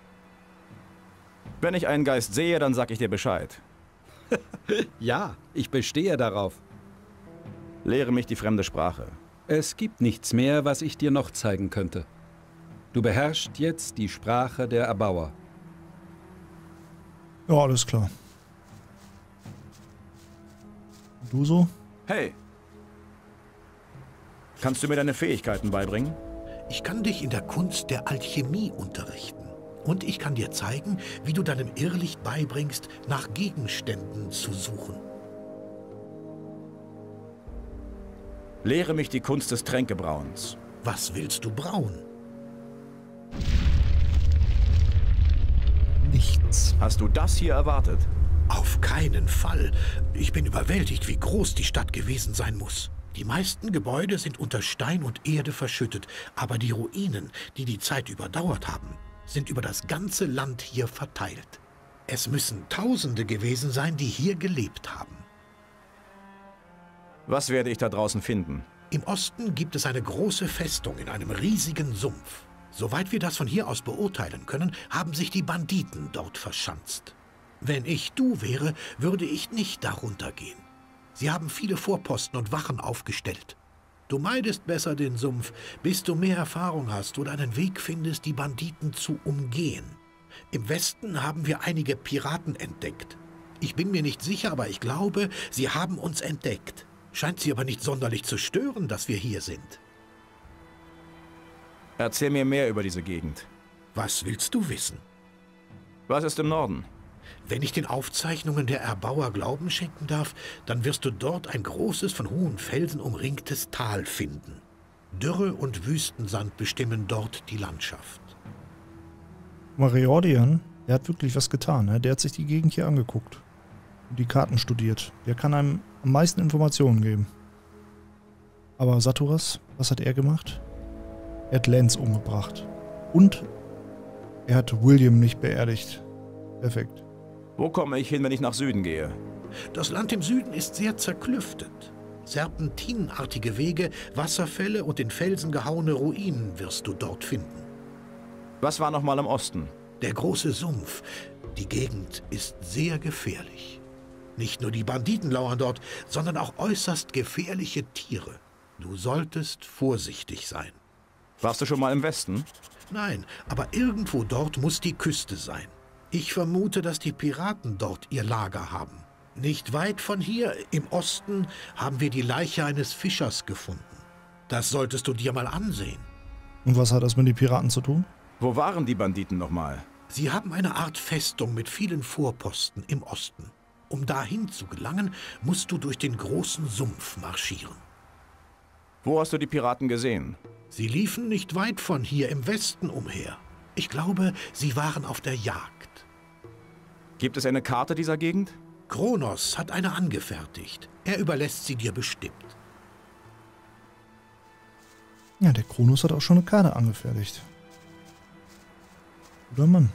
Wenn ich einen Geist sehe, dann sag ich dir Bescheid. Ja, ich bestehe darauf. Lehre mich die fremde Sprache. Es gibt nichts mehr, was ich dir noch zeigen könnte. Du beherrschst jetzt die Sprache der Erbauer. Ja, alles klar. Und du so? Hey! Kannst du mir deine Fähigkeiten beibringen? Ich kann dich in der Kunst der Alchemie unterrichten. Und ich kann dir zeigen, wie du deinem Irrlicht beibringst, nach Gegenständen zu suchen. Lehre mich die Kunst des Tränkebrauens. Was willst du brauen? Nichts. Hast du das hier erwartet? Auf keinen Fall. Ich bin überwältigt, wie groß die Stadt gewesen sein muss. Die meisten Gebäude sind unter Stein und Erde verschüttet, aber die Ruinen, die die Zeit überdauert haben, sind über das ganze Land hier verteilt. Es müssen Tausende gewesen sein, die hier gelebt haben. Was werde ich da draußen finden? Im Osten gibt es eine große Festung in einem riesigen Sumpf. Soweit wir das von hier aus beurteilen können, haben sich die Banditen dort verschanzt. Wenn ich du wäre, würde ich nicht darunter gehen. Sie haben viele Vorposten und Wachen aufgestellt. Du meidest besser den Sumpf, bis du mehr Erfahrung hast oder einen Weg findest, die Banditen zu umgehen. Im Westen haben wir einige Piraten entdeckt. Ich bin mir nicht sicher, aber ich glaube, sie haben uns entdeckt. Scheint sie aber nicht sonderlich zu stören, dass wir hier sind. Erzähl mir mehr über diese Gegend. Was willst du wissen? Was ist im Norden? Wenn ich den Aufzeichnungen der Erbauer Glauben schenken darf, dann wirst du dort ein großes, von hohen Felsen umringtes Tal finden. Dürre und Wüstensand bestimmen dort die Landschaft. Mariordian, der hat wirklich was getan. Ne? Der hat sich die Gegend hier angeguckt und die Karten studiert. Der kann einem am meisten Informationen geben. Aber Saturas, was hat er gemacht? Er hat Lance umgebracht. Und er hat William nicht beerdigt. Perfekt. Wo komme ich hin, wenn ich nach Süden gehe? Das Land im Süden ist sehr zerklüftet. Serpentinenartige Wege, Wasserfälle und in Felsen gehauene Ruinen wirst du dort finden. Was war nochmal im Osten? Der große Sumpf. Die Gegend ist sehr gefährlich. Nicht nur die Banditen lauern dort, sondern auch äußerst gefährliche Tiere. Du solltest vorsichtig sein. Warst du schon mal im Westen? Nein, aber irgendwo dort muss die Küste sein. Ich vermute, dass die Piraten dort ihr Lager haben. Nicht weit von hier, im Osten, haben wir die Leiche eines Fischers gefunden. Das solltest du dir mal ansehen. Und was hat das mit den Piraten zu tun? Wo waren die Banditen nochmal? Sie haben eine Art Festung mit vielen Vorposten im Osten. Um dahin zu gelangen, musst du durch den großen Sumpf marschieren. Wo hast du die Piraten gesehen? Sie liefen nicht weit von hier im Westen umher. Ich glaube, sie waren auf der Jagd. Gibt es eine Karte dieser Gegend? Kronos hat eine angefertigt. Er überlässt sie dir bestimmt. Ja, der Kronos hat auch schon eine Karte angefertigt. Guter Mann.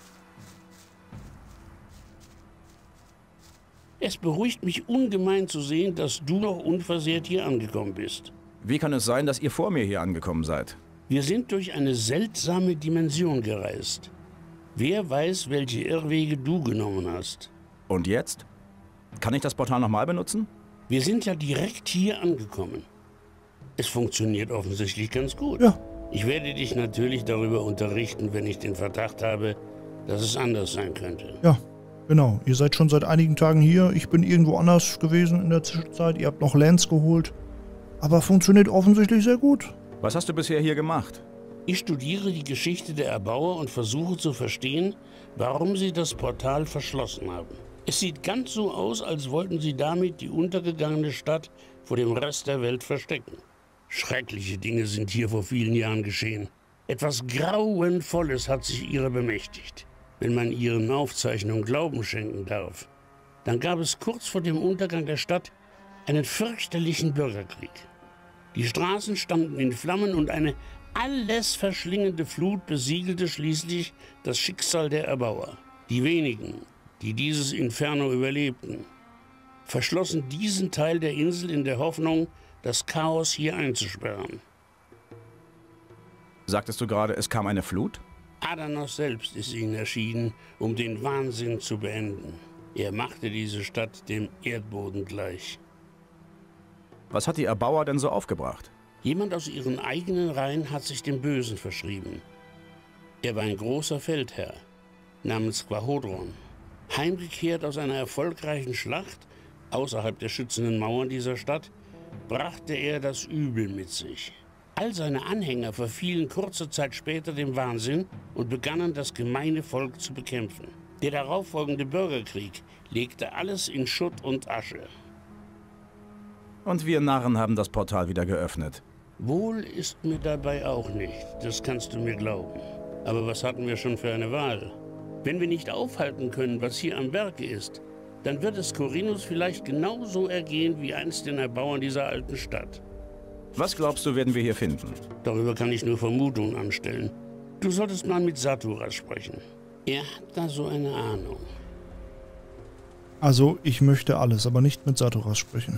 Es beruhigt mich ungemein zu sehen, dass du noch unversehrt hier angekommen bist. Wie kann es sein, dass ihr vor mir hier angekommen seid? Wir sind durch eine seltsame Dimension gereist. Wer weiß, welche Irrwege du genommen hast. Und jetzt? Kann ich das Portal nochmal benutzen? Wir sind ja direkt hier angekommen. Es funktioniert offensichtlich ganz gut. Ja. Ich werde dich natürlich darüber unterrichten, wenn ich den Verdacht habe, dass es anders sein könnte. Ja, genau. Ihr seid schon seit einigen Tagen hier. Ich bin irgendwo anders gewesen in der Zwischenzeit. Ihr habt noch Lance geholt. Aber funktioniert offensichtlich sehr gut. Was hast du bisher hier gemacht? Ich studiere die Geschichte der Erbauer und versuche zu verstehen, warum sie das Portal verschlossen haben. Es sieht ganz so aus, als wollten sie damit die untergegangene Stadt vor dem Rest der Welt verstecken. Schreckliche Dinge sind hier vor vielen Jahren geschehen. Etwas Grauenvolles hat sich ihrer bemächtigt, wenn man ihren Aufzeichnungen Glauben schenken darf. Dann gab es kurz vor dem Untergang der Stadt einen fürchterlichen Bürgerkrieg. Die Straßen standen in Flammen und eine alles verschlingende Flut besiegelte schließlich das Schicksal der Erbauer. Die wenigen, die dieses Inferno überlebten, verschlossen diesen Teil der Insel in der Hoffnung, das Chaos hier einzusperren. Sagtest du gerade, es kam eine Flut? Adanos selbst ist ihnen erschienen, um den Wahnsinn zu beenden. Er machte diese Stadt dem Erdboden gleich. Was hat die Erbauer denn so aufgebracht? Jemand aus ihren eigenen Reihen hat sich dem Bösen verschrieben. Er war ein großer Feldherr namens Quahodron. Heimgekehrt aus einer erfolgreichen Schlacht außerhalb der schützenden Mauern dieser Stadt, brachte er das Übel mit sich. All seine Anhänger verfielen kurze Zeit später dem Wahnsinn und begannen, das gemeine Volk zu bekämpfen. Der darauffolgende Bürgerkrieg legte alles in Schutt und Asche. Und wir Narren haben das Portal wieder geöffnet. Wohl ist mir dabei auch nicht, das kannst du mir glauben. Aber was hatten wir schon für eine Wahl? Wenn wir nicht aufhalten können, was hier am Werke ist, dann wird es Khorinos vielleicht genauso ergehen wie einst den Erbauern dieser alten Stadt. Was glaubst du, werden wir hier finden? Darüber kann ich nur Vermutungen anstellen. Du solltest mal mit Saturas sprechen. Er hat da so eine Ahnung. Also, ich möchte alles, aber nicht mit Saturas sprechen.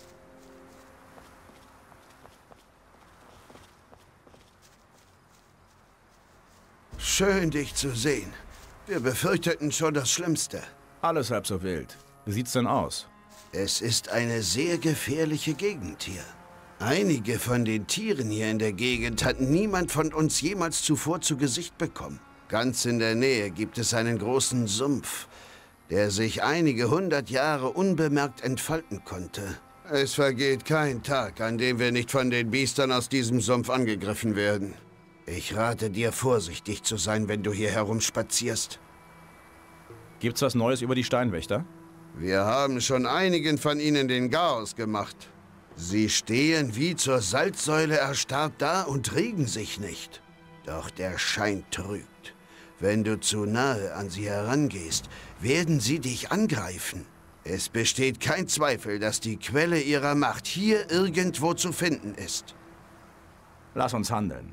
Schön, dich zu sehen. Wir befürchteten schon das Schlimmste. Alles halb so wild. Wie sieht's denn aus? Es ist eine sehr gefährliche Gegend hier. Einige von den Tieren hier in der Gegend hat niemand von uns jemals zuvor zu Gesicht bekommen. Ganz in der Nähe gibt es einen großen Sumpf, der sich einige 100 Jahre unbemerkt entfalten konnte. Es vergeht kein Tag, an dem wir nicht von den Biestern aus diesem Sumpf angegriffen werden. Ich rate dir, vorsichtig zu sein, wenn du hier herumspazierst. Gibt's was Neues über die Steinwächter? Wir haben schon einigen von ihnen den Garaus gemacht. Sie stehen wie zur Salzsäule erstarrt da und regen sich nicht. Doch der Schein trügt. Wenn du zu nahe an sie herangehst, werden sie dich angreifen. Es besteht kein Zweifel, dass die Quelle ihrer Macht hier irgendwo zu finden ist. Lass uns handeln.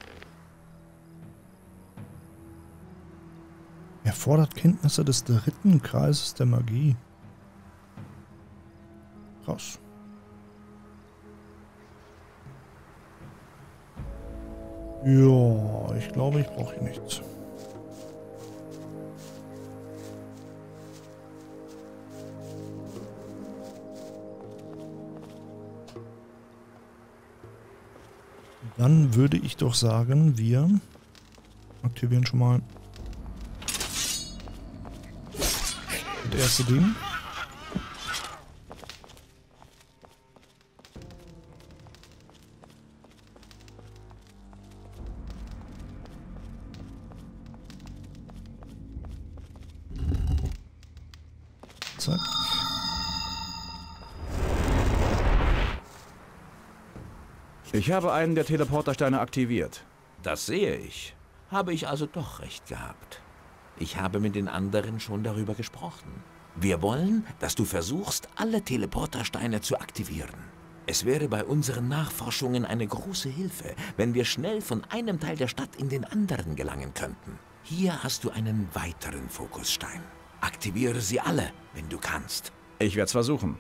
Er fordert Kenntnisse des 3. Kreises der Magie. Krass. Ja, ich glaube, ich brauche hier nichts. Dann würde ich doch sagen, wir aktivieren schon mal das erste Ding. Zack. Ich habe einen der Teleportersteine aktiviert. Das sehe ich. Habe ich also doch recht gehabt. Ich habe mit den anderen schon darüber gesprochen. Wir wollen, dass du versuchst, alle Teleportersteine zu aktivieren. Es wäre bei unseren Nachforschungen eine große Hilfe, wenn wir schnell von einem Teil der Stadt in den anderen gelangen könnten. Hier hast du einen weiteren Fokusstein. Aktiviere sie alle, wenn du kannst. Ich werde es versuchen.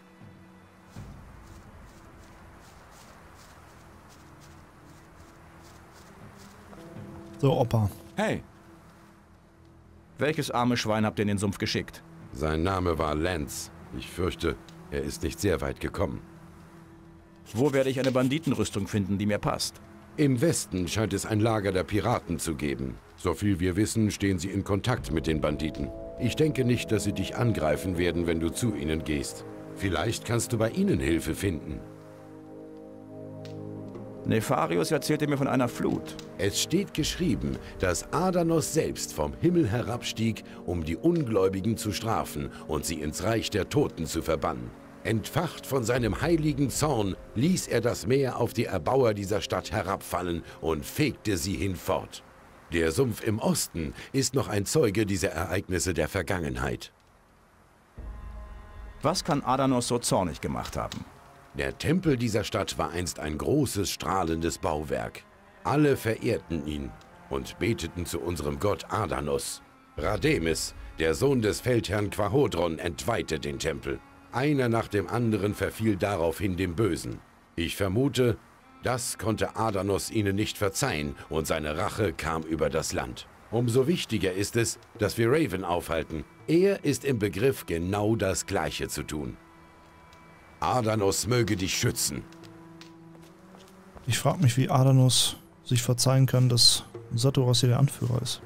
So, Opa. Hey. Welches arme Schwein habt ihr in den Sumpf geschickt? Sein Name war Lance. Ich fürchte, er ist nicht sehr weit gekommen. Wo werde ich eine Banditenrüstung finden, die mir passt? Im Westen scheint es ein Lager der Piraten zu geben. Soviel wir wissen, stehen sie in Kontakt mit den Banditen. Ich denke nicht, dass sie dich angreifen werden, wenn du zu ihnen gehst. Vielleicht kannst du bei ihnen Hilfe finden. Nefarius erzählte mir von einer Flut. Es steht geschrieben, dass Adanos selbst vom Himmel herabstieg, um die Ungläubigen zu strafen und sie ins Reich der Toten zu verbannen. Entfacht von seinem heiligen Zorn ließ er das Meer auf die Erbauer dieser Stadt herabfallen und fegte sie hinfort. Der Sumpf im Osten ist noch ein Zeuge dieser Ereignisse der Vergangenheit. Was kann Adanos so zornig gemacht haben? Der Tempel dieser Stadt war einst ein großes, strahlendes Bauwerk. Alle verehrten ihn und beteten zu unserem Gott Adanos. Rhademes, der Sohn des Feldherrn Quahodron, entweihte den Tempel. Einer nach dem anderen verfiel daraufhin dem Bösen. Ich vermute, das konnte Adanos ihnen nicht verzeihen und seine Rache kam über das Land. Umso wichtiger ist es, dass wir Raven aufhalten. Er ist im Begriff, genau das Gleiche zu tun. Adanos möge dich schützen. Ich frage mich, wie Adanos sich verzeihen kann, dass Saturas hier der Anführer ist.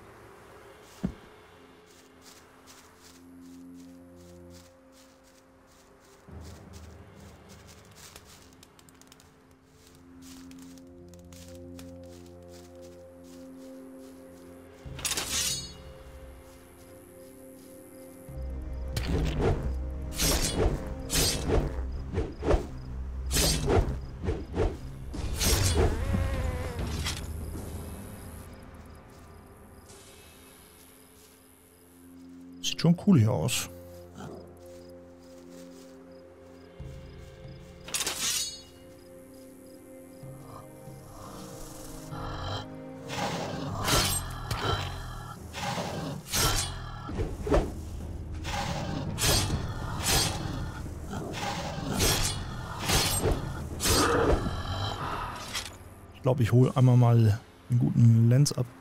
Sieht schon cool hier aus. Ich glaube, ich hole einmal mal einen guten Lens ab.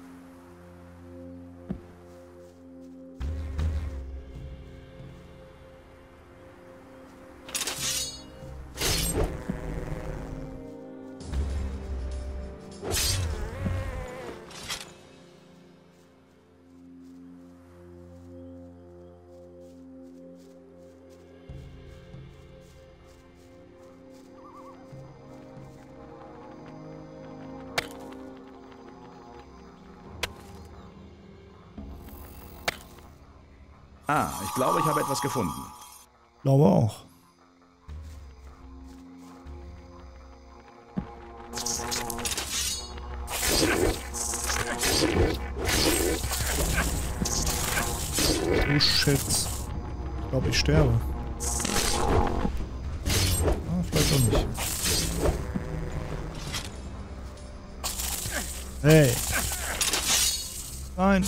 Ah, ich glaube, ich habe etwas gefunden. Glaube auch. Oh Schätz. Ich glaube, ich sterbe. Ah, vielleicht auch nicht. Hey. Nein.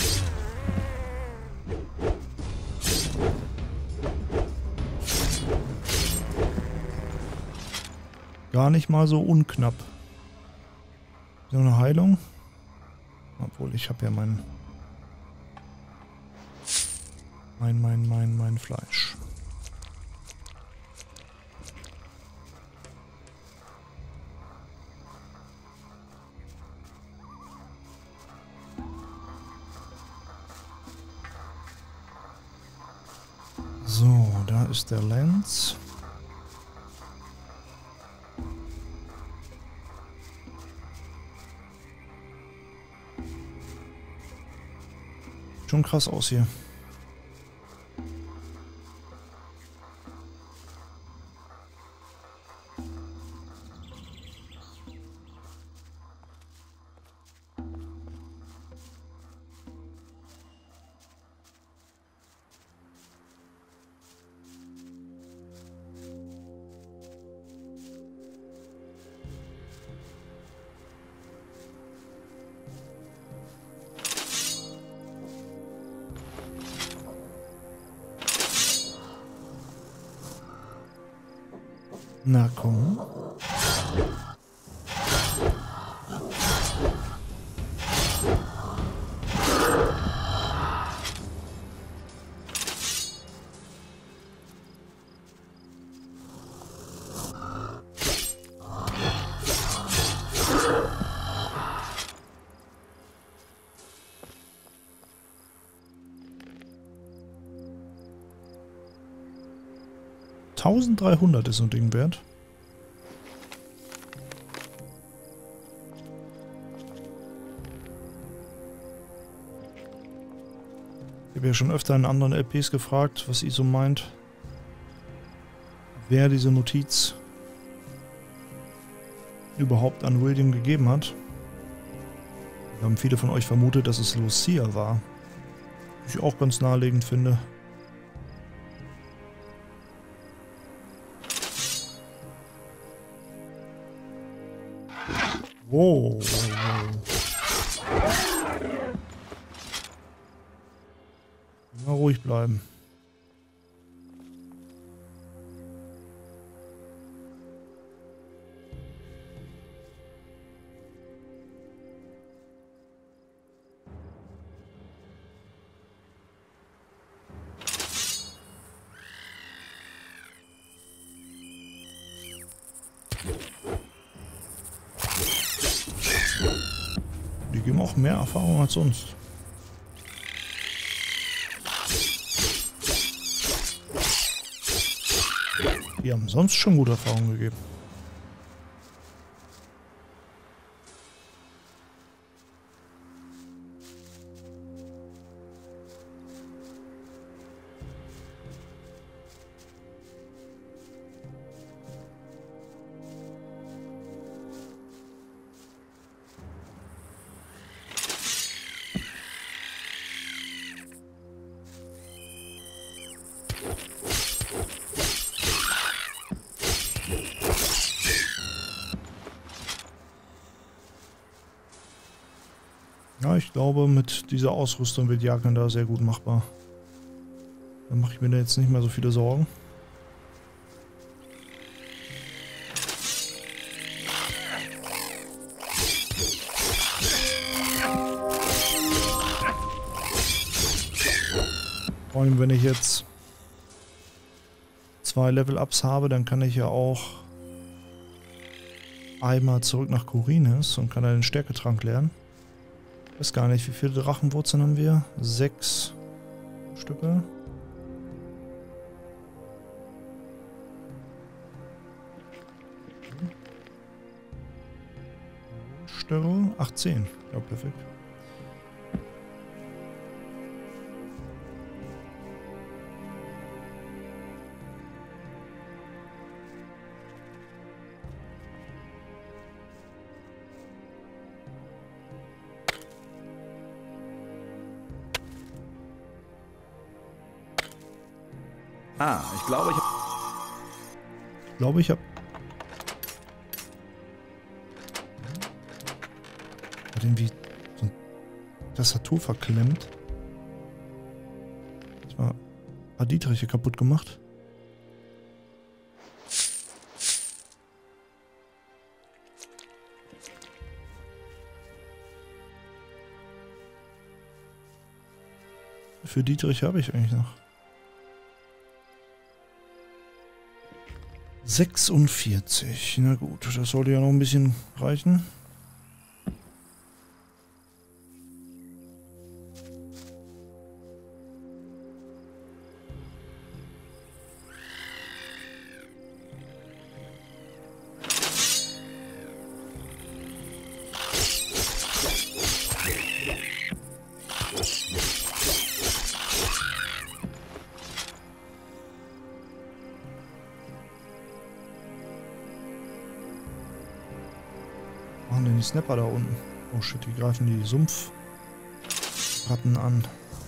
Gar nicht mal so unknapp. So eine Heilung. Obwohl, ich habe ja mein Fleisch. Da ist der Lens. Schon krass aus hier. Na komm. $1300 ist so ein Ding wert. Ich habe ja schon öfter in anderen LPs gefragt, was ISO meint, wer diese Notiz überhaupt an William gegeben hat. Wir haben viele von euch vermutet, dass es Lucia war. Was ich auch ganz naheliegend finde. Wow. Mal ruhig bleiben. Die geben auch mehr Erfahrung als sonst. Die haben sonst schon gute Erfahrungen gegeben. Ja, ich glaube, mit dieser Ausrüstung wird Jagen da sehr gut machbar. Dann mache ich mir da jetzt nicht mehr so viele Sorgen. Vor allem, wenn ich jetzt 2 Level-Ups habe, dann kann ich ja auch einmal zurück nach Khorinis und kann dann den Stärketrank lernen. Ich weiß gar nicht, wie viele Drachenwurzeln haben wir? 6 Stücke. Störung 18. Ja, perfekt. Ah, ich glaube, Ich habe... Hat irgendwie so eine Tastatur verklemmt. Das war ein paar Dietriche kaputt gemacht. Für Dietrich habe ich eigentlich noch. 46. Na gut, das sollte ja noch ein bisschen reichen. Snapper da unten. Oh shit, die greifen die Sumpfratten an.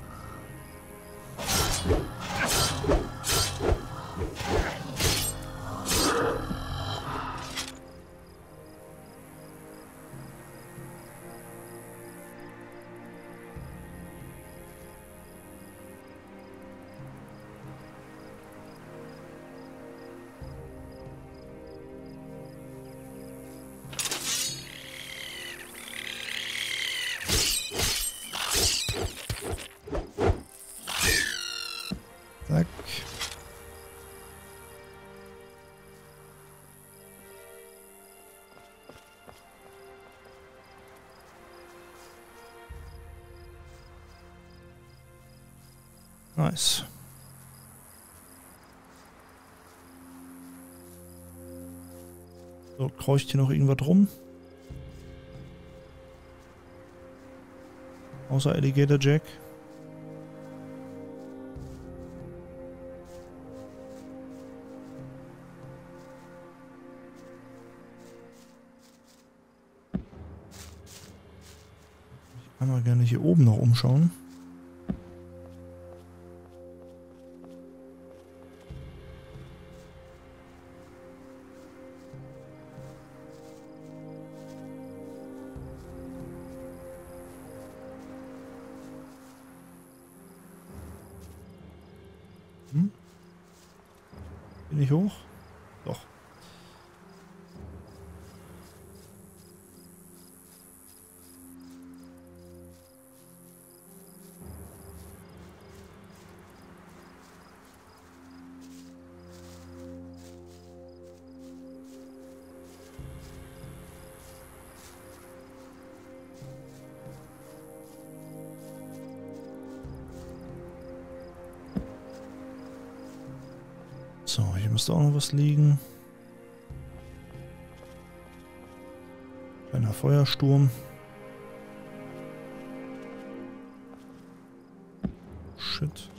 Zack. Nice. So, kreucht hier noch irgendwas rum? Außer Alligator Jack. Ich kann mal gerne hier oben noch umschauen. Bin ich hoch? Doch. So, hier müsste auch noch was liegen. Kleiner Feuersturm. Shit.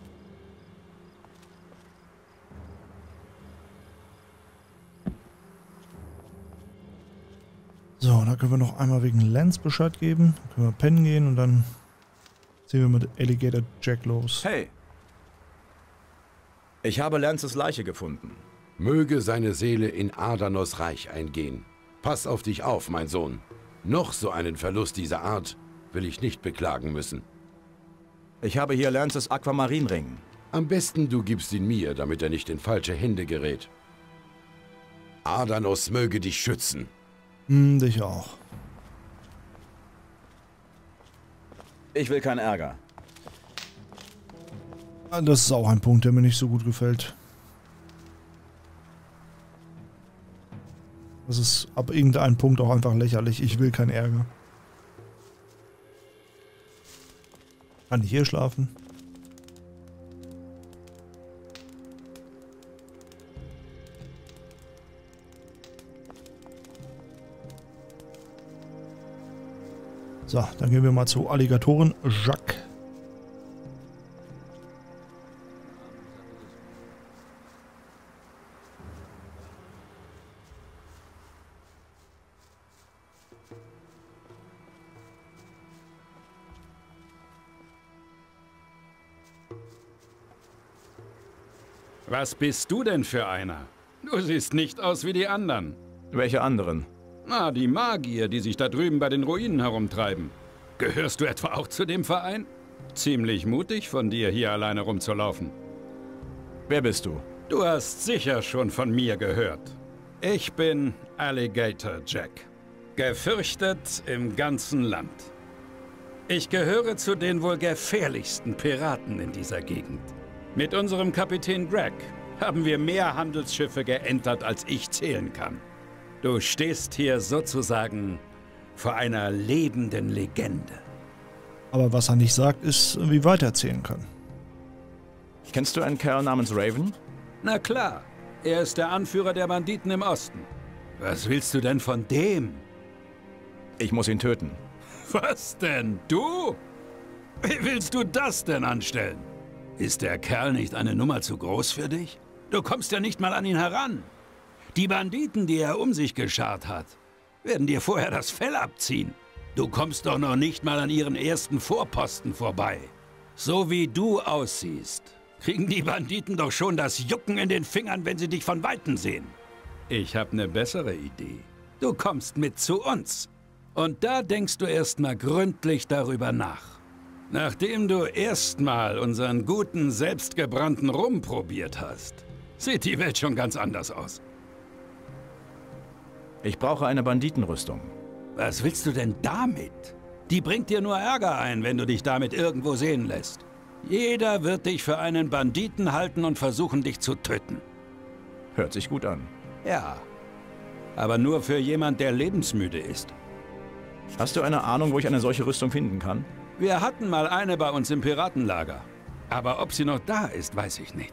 So, da können wir noch einmal wegen Lance Bescheid geben. Dann können wir pennen gehen und dann sehen wir mit Alligator Jack los. Hey! Ich habe Lances Leiche gefunden. Möge seine Seele in Adanos Reich eingehen. Pass auf dich auf, mein Sohn. Noch so einen Verlust dieser Art will ich nicht beklagen müssen. Ich habe hier Lances Aquamarinring. Am besten du gibst ihn mir, damit er nicht in falsche Hände gerät. Adanos möge dich schützen. Dich auch. Ich will keinen Ärger. Das ist auch ein Punkt, der mir nicht so gut gefällt. Das ist ab irgendeinem Punkt auch einfach lächerlich. Ich will keinen Ärger. Kann ich hier schlafen? So, dann gehen wir mal zu Alligatoren Jacques. Was bist du denn für einer? Du siehst nicht aus wie die anderen. Welche anderen? Na, die Magier, die sich da drüben bei den Ruinen herumtreiben. Gehörst du etwa auch zu dem Verein? Ziemlich mutig von dir, hier alleine rumzulaufen. Wer bist du? Du hast sicher schon von mir gehört. Ich bin Alligator Jack. Gefürchtet im ganzen Land. Ich gehöre zu den wohl gefährlichsten Piraten in dieser Gegend. Mit unserem Kapitän Greg haben wir mehr Handelsschiffe geentert, als ich zählen kann. Du stehst hier sozusagen vor einer lebenden Legende. Aber was er nicht sagt, ist, wie weit er erzählen kann. Kennst du einen Kerl namens Raven? Na klar, er ist der Anführer der Banditen im Osten. Was willst du denn von dem? Ich muss ihn töten. Was denn? Du? Wie willst du das denn anstellen? Ist der Kerl nicht eine Nummer zu groß für dich? Du kommst ja nicht mal an ihn heran. Die Banditen, die er um sich geschart hat, werden dir vorher das Fell abziehen. Du kommst doch noch nicht mal an ihren ersten Vorposten vorbei. So wie du aussiehst, kriegen die Banditen doch schon das Jucken in den Fingern, wenn sie dich von Weitem sehen. Ich habe eine bessere Idee. Du kommst mit zu uns. Und da denkst du erstmal gründlich darüber nach. Nachdem du erstmal unseren guten, selbstgebrannten Rum probiert hast, sieht die Welt schon ganz anders aus. Ich brauche eine Banditenrüstung. Was willst du denn damit? Die bringt dir nur Ärger ein, wenn du dich damit irgendwo sehen lässt. Jeder wird dich für einen Banditen halten und versuchen, dich zu töten. Hört sich gut an. Ja, aber nur für jemand, der lebensmüde ist. Hast du eine Ahnung, wo ich eine solche Rüstung finden kann? Wir hatten mal eine bei uns im Piratenlager. Aber ob sie noch da ist, weiß ich nicht.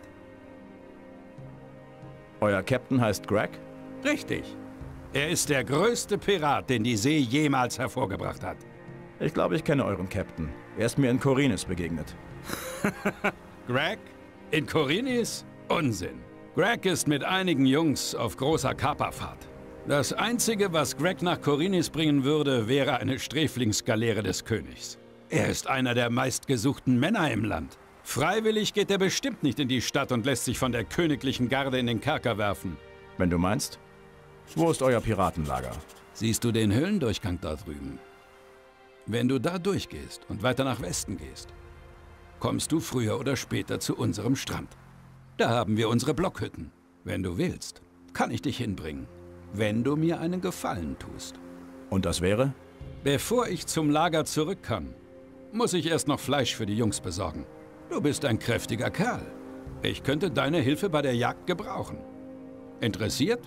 Euer Captain heißt Greg? Richtig. Er ist der größte Pirat, den die See jemals hervorgebracht hat. Ich glaube, ich kenne euren Captain. Er ist mir in Korinis begegnet. Greg? In Korinis? Unsinn. Greg ist mit einigen Jungs auf großer Kaperfahrt. Das Einzige, was Greg nach Korinis bringen würde, wäre eine Sträflingsgaleere des Königs. Er ist einer der meistgesuchten Männer im Land. Freiwillig geht er bestimmt nicht in die Stadt und lässt sich von der königlichen Garde in den Kerker werfen. Wenn du meinst. Wo ist euer Piratenlager? Siehst du den Höhlendurchgang da drüben? Wenn du da durchgehst und weiter nach Westen gehst, kommst du früher oder später zu unserem Strand. Da haben wir unsere Blockhütten. Wenn du willst, kann ich dich hinbringen, wenn du mir einen Gefallen tust. Und das wäre? Bevor ich zum Lager zurück kann, muss ich erst noch Fleisch für die Jungs besorgen. Du bist ein kräftiger Kerl. Ich könnte deine Hilfe bei der Jagd gebrauchen. Interessiert?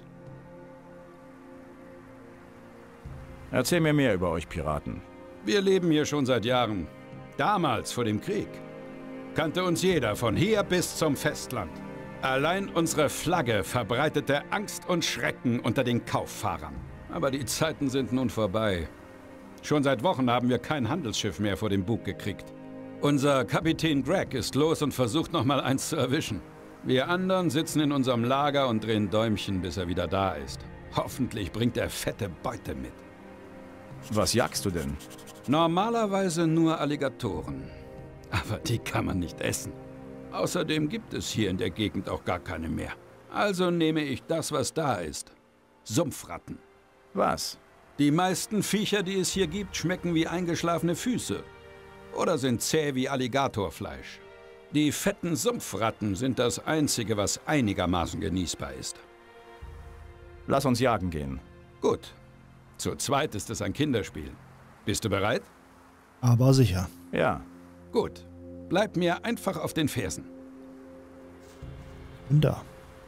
Erzähl mir mehr über euch Piraten. Wir leben hier schon seit Jahren. Damals, vor dem Krieg, kannte uns jeder von hier bis zum Festland. Allein unsere Flagge verbreitete Angst und Schrecken unter den Kauffahrern. Aber die Zeiten sind nun vorbei. Schon seit Wochen haben wir kein Handelsschiff mehr vor dem Bug gekriegt. Unser Kapitän Greg ist los und versucht noch mal eins zu erwischen. Wir anderen sitzen in unserem Lager und drehen Däumchen, bis er wieder da ist. Hoffentlich bringt er fette Beute mit. Was jagst du denn? Normalerweise nur Alligatoren. Aber die kann man nicht essen. Außerdem gibt es hier in der Gegend auch gar keine mehr. Also nehme ich das, was da ist. Sumpfratten. Was? Die meisten Viecher, die es hier gibt, schmecken wie eingeschlafene Füße. Oder sind zäh wie Alligatorfleisch. Die fetten Sumpfratten sind das Einzige, was einigermaßen genießbar ist. Lass uns jagen gehen. Gut. Zu zweit ist es ein Kinderspiel. Bist du bereit? Aber sicher. Ja. Gut. Bleib mir einfach auf den Fersen. Bin da.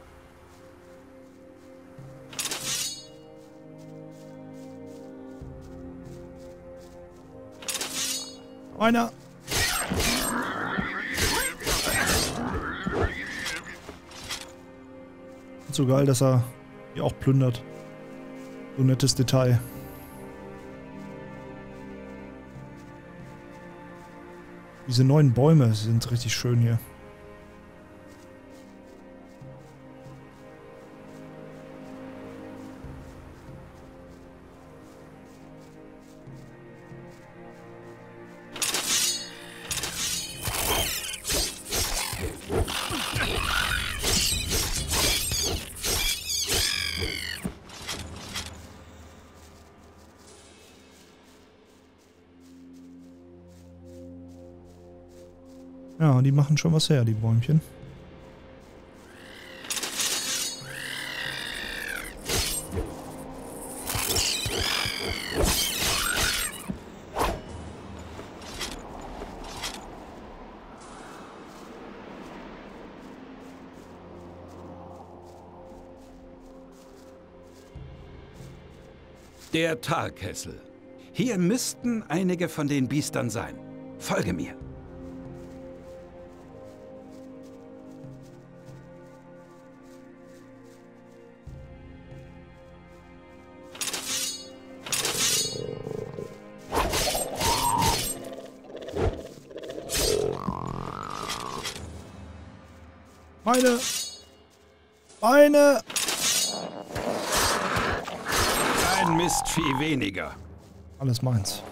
Einer. So geil, dass er hier auch plündert. So ein nettes Detail. Diese neuen Bäume sind richtig schön hier. Ja, die machen schon was her, die Bäumchen. Der Talkessel. Hier müssten einige von den Biestern sein. Folge mir. Meine! Ein Mistvieh weniger. Alles meins.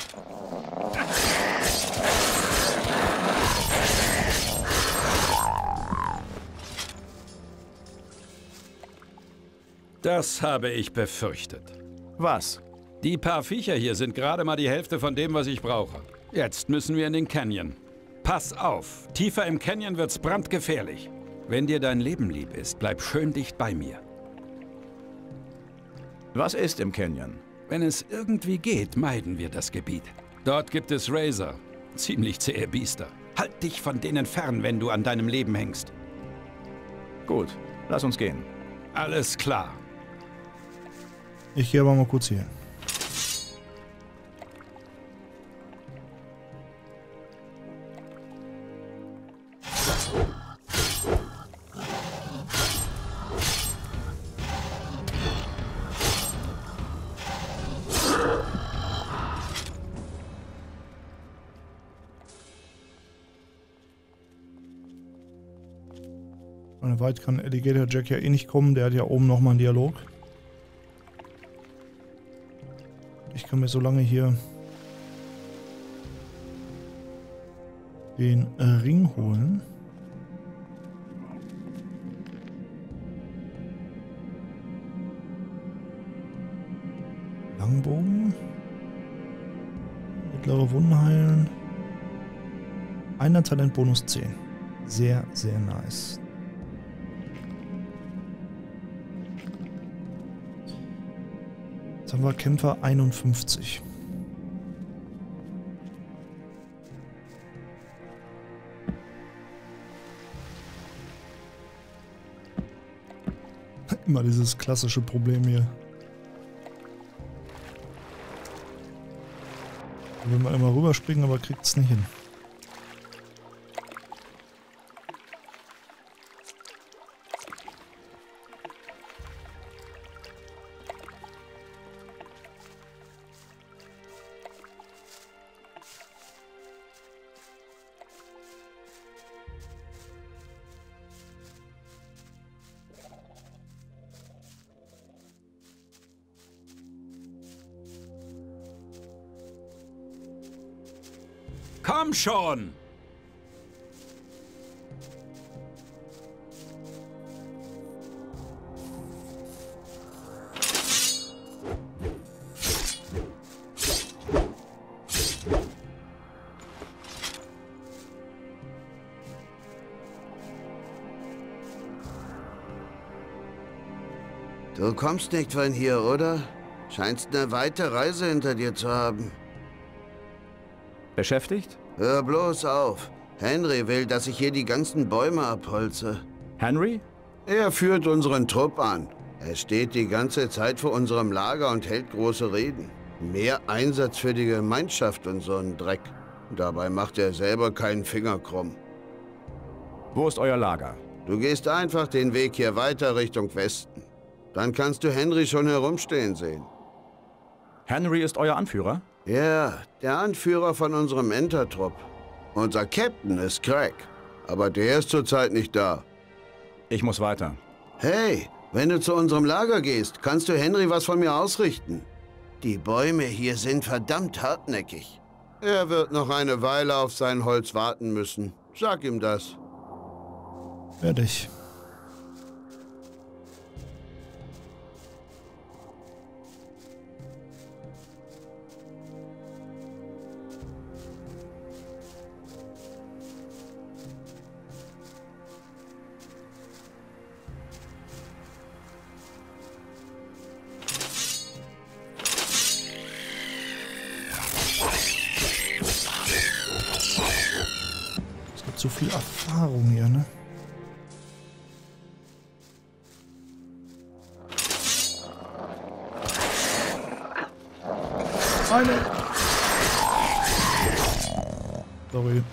Das habe ich befürchtet. Was? Die paar Viecher hier sind gerade mal die Hälfte von dem, was ich brauche. Jetzt müssen wir in den Canyon. Pass auf, tiefer im Canyon wird's brandgefährlich. Wenn dir dein Leben lieb ist, bleib schön dicht bei mir. Was ist im Canyon? Wenn es irgendwie geht, meiden wir das Gebiet. Dort gibt es Razor, ziemlich zähe Biester. Halt dich von denen fern, wenn du an deinem Leben hängst. Gut, lass uns gehen. Alles klar. Ich gehe aber mal kurz hier. Weit kann Alligator Jack ja eh nicht kommen, der hat ja oben nochmal einen Dialog. Ich kann mir so lange hier den Ring holen. Langbogen. Mittlere Wunden heilen. Einer Talentbonus 10. Sehr, sehr nice. Jetzt haben wir Kämpfer 51. Immer dieses klassische Problem hier. Da will man immer rüberspringen, aber kriegt es nicht hin. Komm schon! Du kommst nicht von hier, oder? Scheinst eine weite Reise hinter dir zu haben. Beschäftigt? Hör bloß auf. Henry will, dass ich hier die ganzen Bäume abholze. Henry? Er führt unseren Trupp an. Er steht die ganze Zeit vor unserem Lager und hält große Reden. Mehr Einsatz für die Gemeinschaft und so einen Dreck. Dabei macht er selber keinen Finger krumm. Wo ist euer Lager? Du gehst einfach den Weg hier weiter Richtung Westen. Dann kannst du Henry schon herumstehen sehen. Henry ist euer Anführer? Ja, der Anführer von unserem Entertrupp. Unser Captain ist Craig, aber der ist zurzeit nicht da. Ich muss weiter. Hey, wenn du zu unserem Lager gehst, kannst du Henry was von mir ausrichten. Die Bäume hier sind verdammt hartnäckig. Er wird noch eine Weile auf sein Holz warten müssen. Sag ihm das. Fertig. So viel Erfahrung hier, ne? Sorry.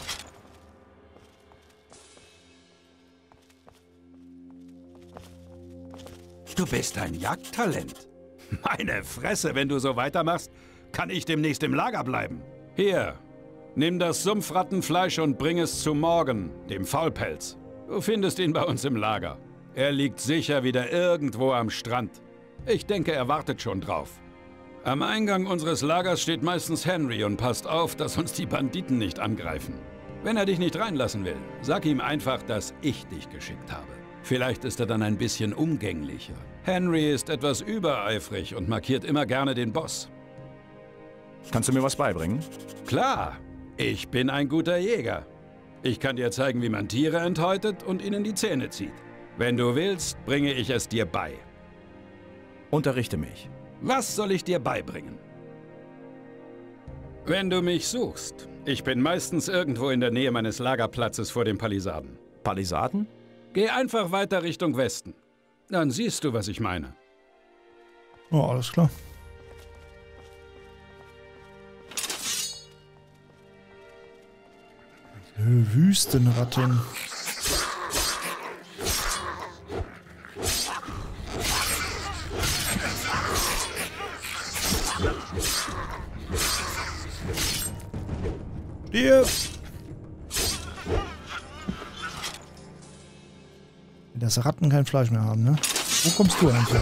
Du bist ein Jagdtalent. Meine Fresse, wenn du so weitermachst, kann ich demnächst im Lager bleiben. Hier, nimm das Sumpfrattenfleisch und bring es zu Morgan, dem Faulpelz. Du findest ihn bei uns im Lager. Er liegt sicher wieder irgendwo am Strand. Ich denke, er wartet schon drauf. Am Eingang unseres Lagers steht meistens Henry und passt auf, dass uns die Banditen nicht angreifen. Wenn er dich nicht reinlassen will, sag ihm einfach, dass ich dich geschickt habe. Vielleicht ist er dann ein bisschen umgänglicher. Henry ist etwas übereifrig und markiert immer gerne den Boss. Kannst du mir was beibringen? Klar, ich bin ein guter Jäger. Ich kann dir zeigen, wie man Tiere enthäutet und ihnen die Zähne zieht. Wenn du willst, bringe ich es dir bei. Unterrichte mich. Was soll ich dir beibringen? Wenn du mich suchst, ich bin meistens irgendwo in der Nähe meines Lagerplatzes vor den Palisaden. Palisaden? Geh einfach weiter Richtung Westen. Dann siehst du, was ich meine. Oh, alles klar. Wüstenratten. Stirb! Dass Ratten kein Fleisch mehr haben, ne? Wo kommst du eigentlich her?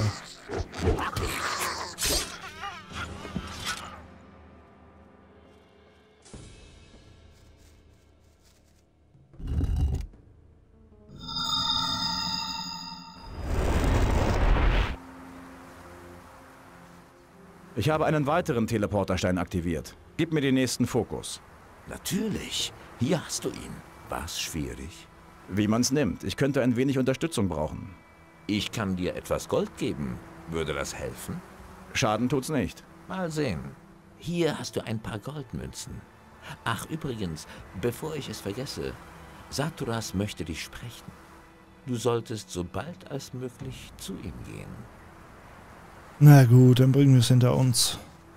Ich habe einen weiteren Teleporterstein aktiviert. Gib mir den nächsten Fokus. Natürlich. Hier hast du ihn. War's schwierig? Wie man's nimmt. Ich könnte ein wenig Unterstützung brauchen. Ich kann dir etwas Gold geben. Würde das helfen? Schaden tut's nicht. Mal sehen. Hier hast du ein paar Goldmünzen. Ach, übrigens, bevor ich es vergesse, Saturas möchte dich sprechen. Du solltest so bald als möglich zu ihm gehen. Na gut, dann bringen wir es hinter uns.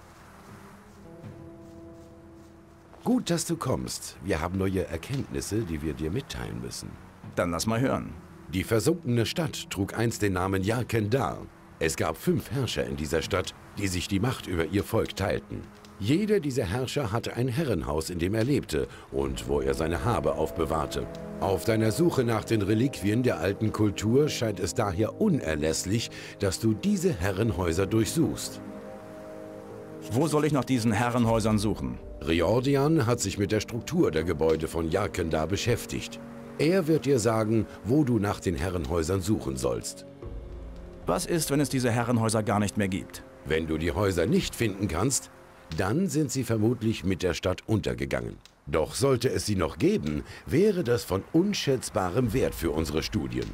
Gut, dass du kommst. Wir haben neue Erkenntnisse, die wir dir mitteilen müssen. Dann lass mal hören. Die versunkene Stadt trug einst den Namen Yarkendar. Es gab 5 Herrscher in dieser Stadt, die sich die Macht über ihr Volk teilten. Jeder dieser Herrscher hatte ein Herrenhaus, in dem er lebte und wo er seine Habe aufbewahrte. Auf deiner Suche nach den Reliquien der alten Kultur scheint es daher unerlässlich, dass du diese Herrenhäuser durchsuchst. Wo soll ich nach diesen Herrenhäusern suchen? Riordan hat sich mit der Struktur der Gebäude von Yarkendar beschäftigt. Er wird dir sagen, wo du nach den Herrenhäusern suchen sollst. Was ist, wenn es diese Herrenhäuser gar nicht mehr gibt? Wenn du die Häuser nicht finden kannst, dann sind sie vermutlich mit der Stadt untergegangen. Doch sollte es sie noch geben, wäre das von unschätzbarem Wert für unsere Studien.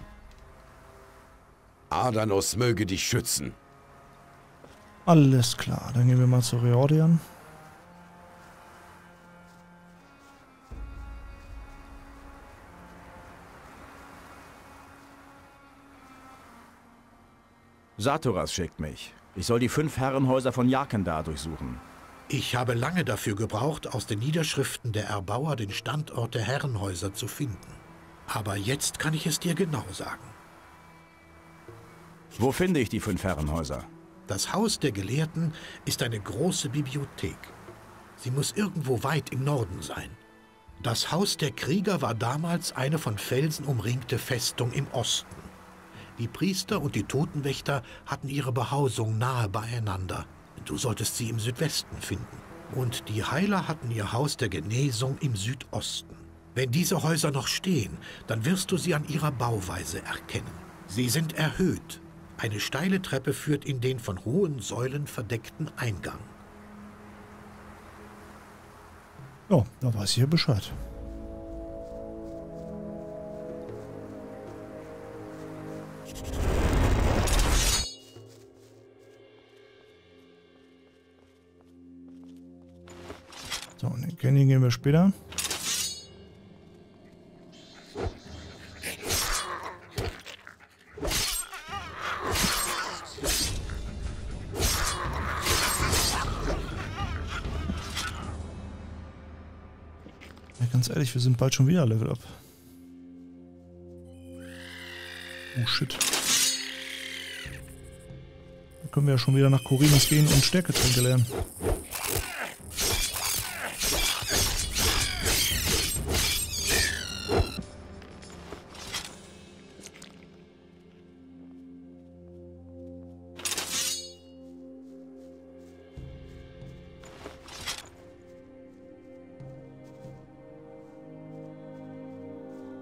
Adanos möge dich schützen. Alles klar, dann gehen wir mal zu Riordan. Saturas schickt mich. Ich soll die 5 Herrenhäuser von Yarkendar durchsuchen. Ich habe lange dafür gebraucht, aus den Niederschriften der Erbauer den Standort der Herrenhäuser zu finden. Aber jetzt kann ich es dir genau sagen. Wo finde ich die 5 Herrenhäuser? Das Haus der Gelehrten ist eine große Bibliothek. Sie muss irgendwo weit im Norden sein. Das Haus der Krieger war damals eine von Felsen umringte Festung im Osten. Die Priester und die Totenwächter hatten ihre Behausung nahe beieinander. Du solltest sie im Südwesten finden. Und die Heiler hatten ihr Haus der Genesung im Südosten. Wenn diese Häuser noch stehen, dann wirst du sie an ihrer Bauweise erkennen. Sie sind erhöht. Eine steile Treppe führt in den von hohen Säulen verdeckten Eingang. Ja, da weiß ich ja Bescheid. So, den Canyon gehen wir später. Ja, ganz ehrlich, wir sind bald schon wieder Level Up. Oh shit. Dann können wir ja schon wieder nach Khorinis gehen und Stärketränke lernen.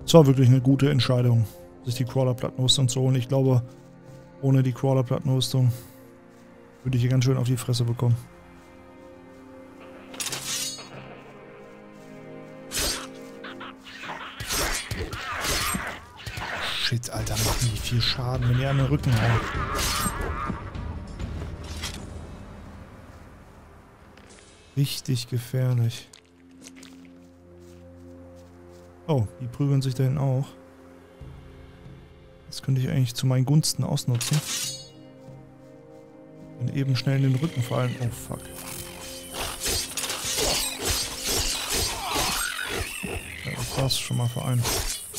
Es war wirklich eine gute Entscheidung, sich die Crawler-Plattenrüstung zu holen. Ich glaube, ohne die Crawler-Plattenrüstung würde ich hier ganz schön auf die Fresse bekommen. Shit, Alter, machen die viel Schaden, wenn die an den Rücken hauen. Richtig gefährlich. Oh, die prügeln sich da hinten auch. Das könnte ich eigentlich zu meinen Gunsten ausnutzen. Und eben schnell in den Rücken fallen. Oh, fuck. Ja, das war's schon mal für einen.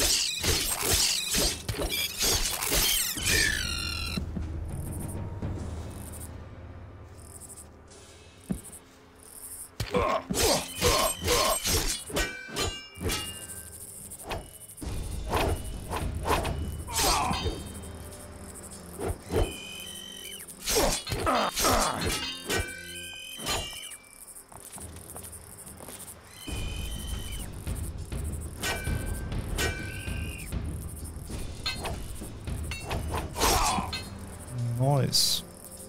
Nice.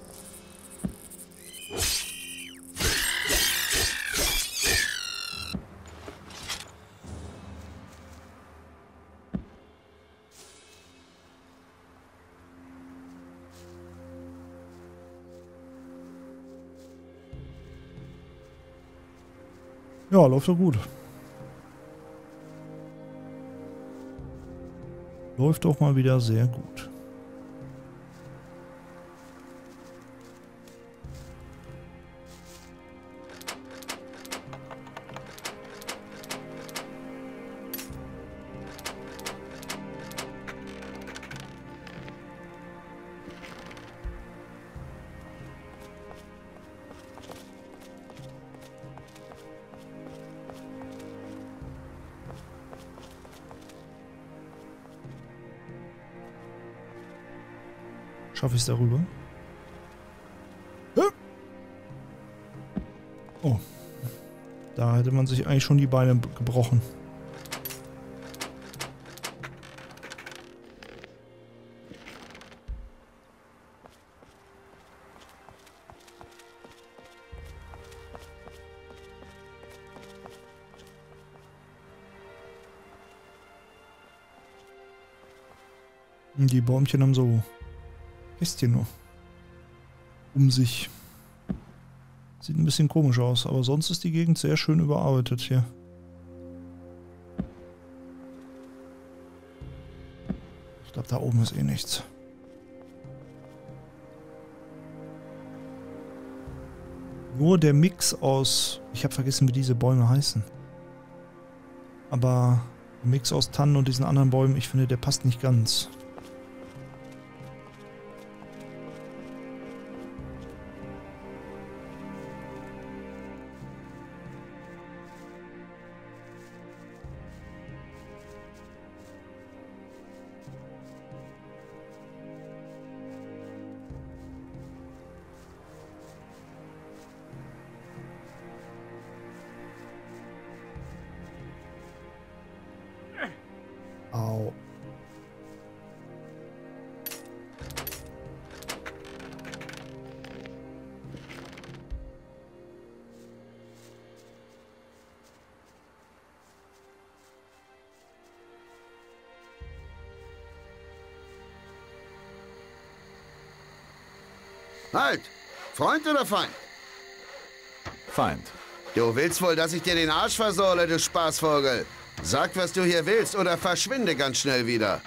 Ja, läuft doch gut. Läuft doch mal wieder sehr gut. Schaffe ich es darüber? Oh. Da hätte man sich eigentlich schon die Beine gebrochen. Die Bäumchen haben so Kästchen noch um sich. Sieht ein bisschen komisch aus, aber sonst ist die Gegend sehr schön überarbeitet hier. Ich glaube, da oben ist eh nichts. Nur der Mix aus... Ich habe vergessen, wie diese Bäume heißen. Aber der Mix aus Tannen und diesen anderen Bäumen, ich finde, der passt nicht ganz. Au. Halt! Freund oder Feind? Feind. Du willst wohl, dass ich dir den Arsch versohle, du Spaßvogel? Sag, was du hier willst, oder verschwinde ganz schnell wieder.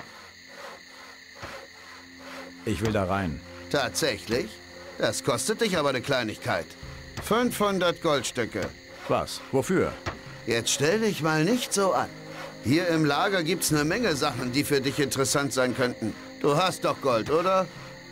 Ich will da rein. Tatsächlich? Das kostet dich aber eine Kleinigkeit. 500 Goldstücke. Was? Wofür? Jetzt stell dich mal nicht so an. Hier im Lager gibt's eine Menge Sachen, die für dich interessant sein könnten. Du hast doch Gold, oder?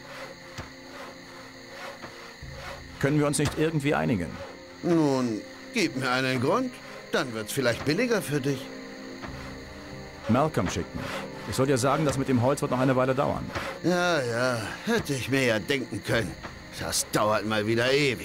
Können wir uns nicht irgendwie einigen? Nun, gib mir einen Grund. Dann wird's vielleicht billiger für dich. Malcolm schickt mich. Ich soll dir sagen, das mit dem Holz wird noch eine Weile dauern. Ja, hätte ich mir ja denken können. Das dauert mal wieder ewig.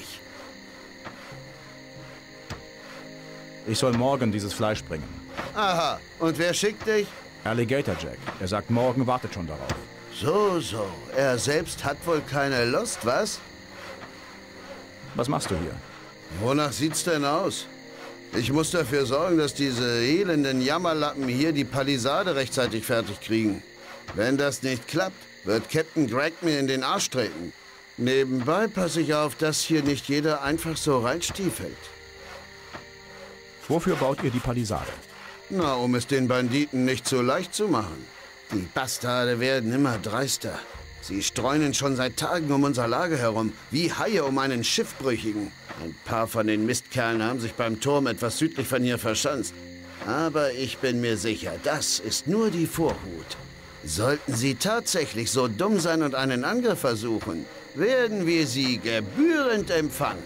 Ich soll morgen dieses Fleisch bringen. Aha, und wer schickt dich? Alligator Jack. Er sagt, morgen wartet schon darauf. So. Er selbst hat wohl keine Lust, was? Was machst du hier? Wonach sieht's denn aus? Ich muss dafür sorgen, dass diese elenden Jammerlappen hier die Palisade rechtzeitig fertig kriegen. Wenn das nicht klappt, wird Captain Greg mir in den Arsch treten. Nebenbei passe ich auf, dass hier nicht jeder einfach so reinstiefelt. Wofür baut ihr die Palisade? Na, um es den Banditen nicht so leicht zu machen. Die Bastarde werden immer dreister. Sie streunen schon seit Tagen um unser Lager herum, wie Haie um einen Schiffbrüchigen. Ein paar von den Mistkerlen haben sich beim Turm etwas südlich von hier verschanzt. Aber ich bin mir sicher, das ist nur die Vorhut. Sollten sie tatsächlich so dumm sein und einen Angriff versuchen, werden wir sie gebührend empfangen.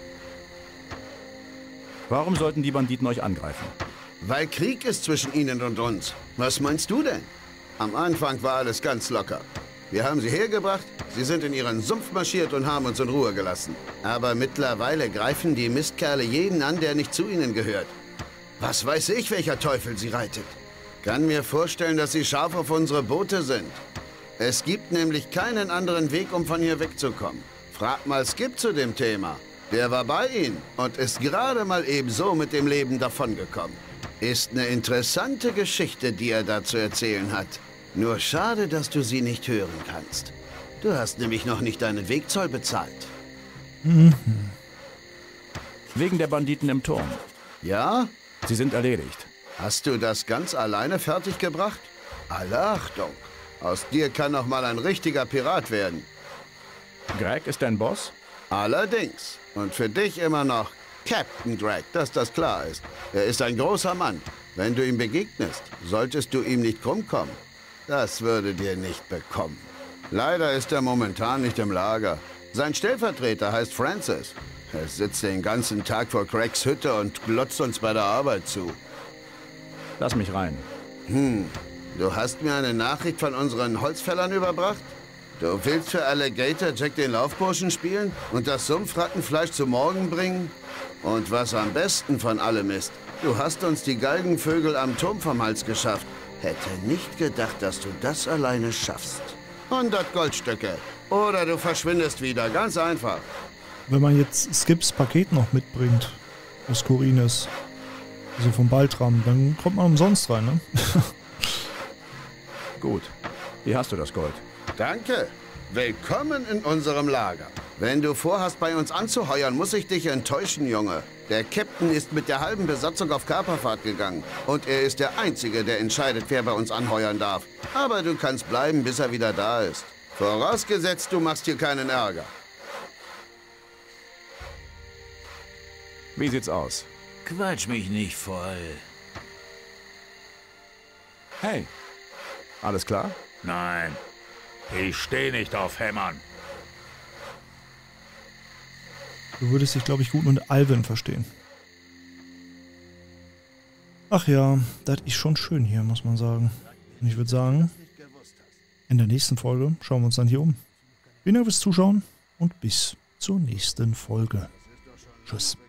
Warum sollten die Banditen euch angreifen? Weil Krieg ist zwischen ihnen und uns. Was meinst du denn? Am Anfang war alles ganz locker. Wir haben sie hergebracht, sie sind in ihren Sumpf marschiert und haben uns in Ruhe gelassen. Aber mittlerweile greifen die Mistkerle jeden an, der nicht zu ihnen gehört. Was weiß ich, welcher Teufel sie reitet? Kann mir vorstellen, dass sie scharf auf unsere Boote sind. Es gibt nämlich keinen anderen Weg, um von hier wegzukommen. Frag mal Skip zu dem Thema. Der war bei ihnen und ist gerade mal ebenso mit dem Leben davongekommen. Ist eine interessante Geschichte, die er da zu erzählen hat. Nur schade, dass du sie nicht hören kannst. Du hast nämlich noch nicht deinen Wegzoll bezahlt. Wegen der Banditen im Turm. Ja? Sie sind erledigt. Hast du das ganz alleine fertiggebracht? Alle Achtung! Aus dir kann noch mal ein richtiger Pirat werden. Greg ist dein Boss? Allerdings. Und für dich immer noch Captain Greg, dass das klar ist. Er ist ein großer Mann. Wenn du ihm begegnest, solltest du ihm nicht krumm kommen. Das würde dir nicht bekommen. Leider ist er momentan nicht im Lager. Sein Stellvertreter heißt Francis. Er sitzt den ganzen Tag vor Gregs Hütte und glotzt uns bei der Arbeit zu. Lass mich rein. Du hast mir eine Nachricht von unseren Holzfällern überbracht? Du willst für Alligator Jack den Laufburschen spielen und das Sumpfrattenfleisch zu morgen bringen? Und was am besten von allem ist, du hast uns die Galgenvögel am Turm vom Hals geschafft. Hätte nicht gedacht, dass du das alleine schaffst. 100 Goldstücke. Oder du verschwindest wieder. Ganz einfach. Wenn man jetzt Skips Paket noch mitbringt aus Khorinis, also vom Baltram, dann kommt man umsonst rein, ne? Gut. Hier hast du das Gold. Danke. Willkommen in unserem Lager. Wenn du vorhast, bei uns anzuheuern, muss ich dich enttäuschen, Junge. Der Captain ist mit der halben Besatzung auf Kaperfahrt gegangen. Und er ist der Einzige, der entscheidet, wer bei uns anheuern darf. Aber du kannst bleiben, bis er wieder da ist. Vorausgesetzt, du machst hier keinen Ärger. Wie sieht's aus? Quatsch mich nicht voll. Hey, alles klar? Nein, ich stehe nicht auf Hämmern. Du würdest dich, glaube ich, gut mit Alvin verstehen. Ach ja, das ist schon schön hier, muss man sagen. Und ich würde sagen, in der nächsten Folge schauen wir uns dann hier um. Vielen Dank fürs Zuschauen und bis zur nächsten Folge. Tschüss.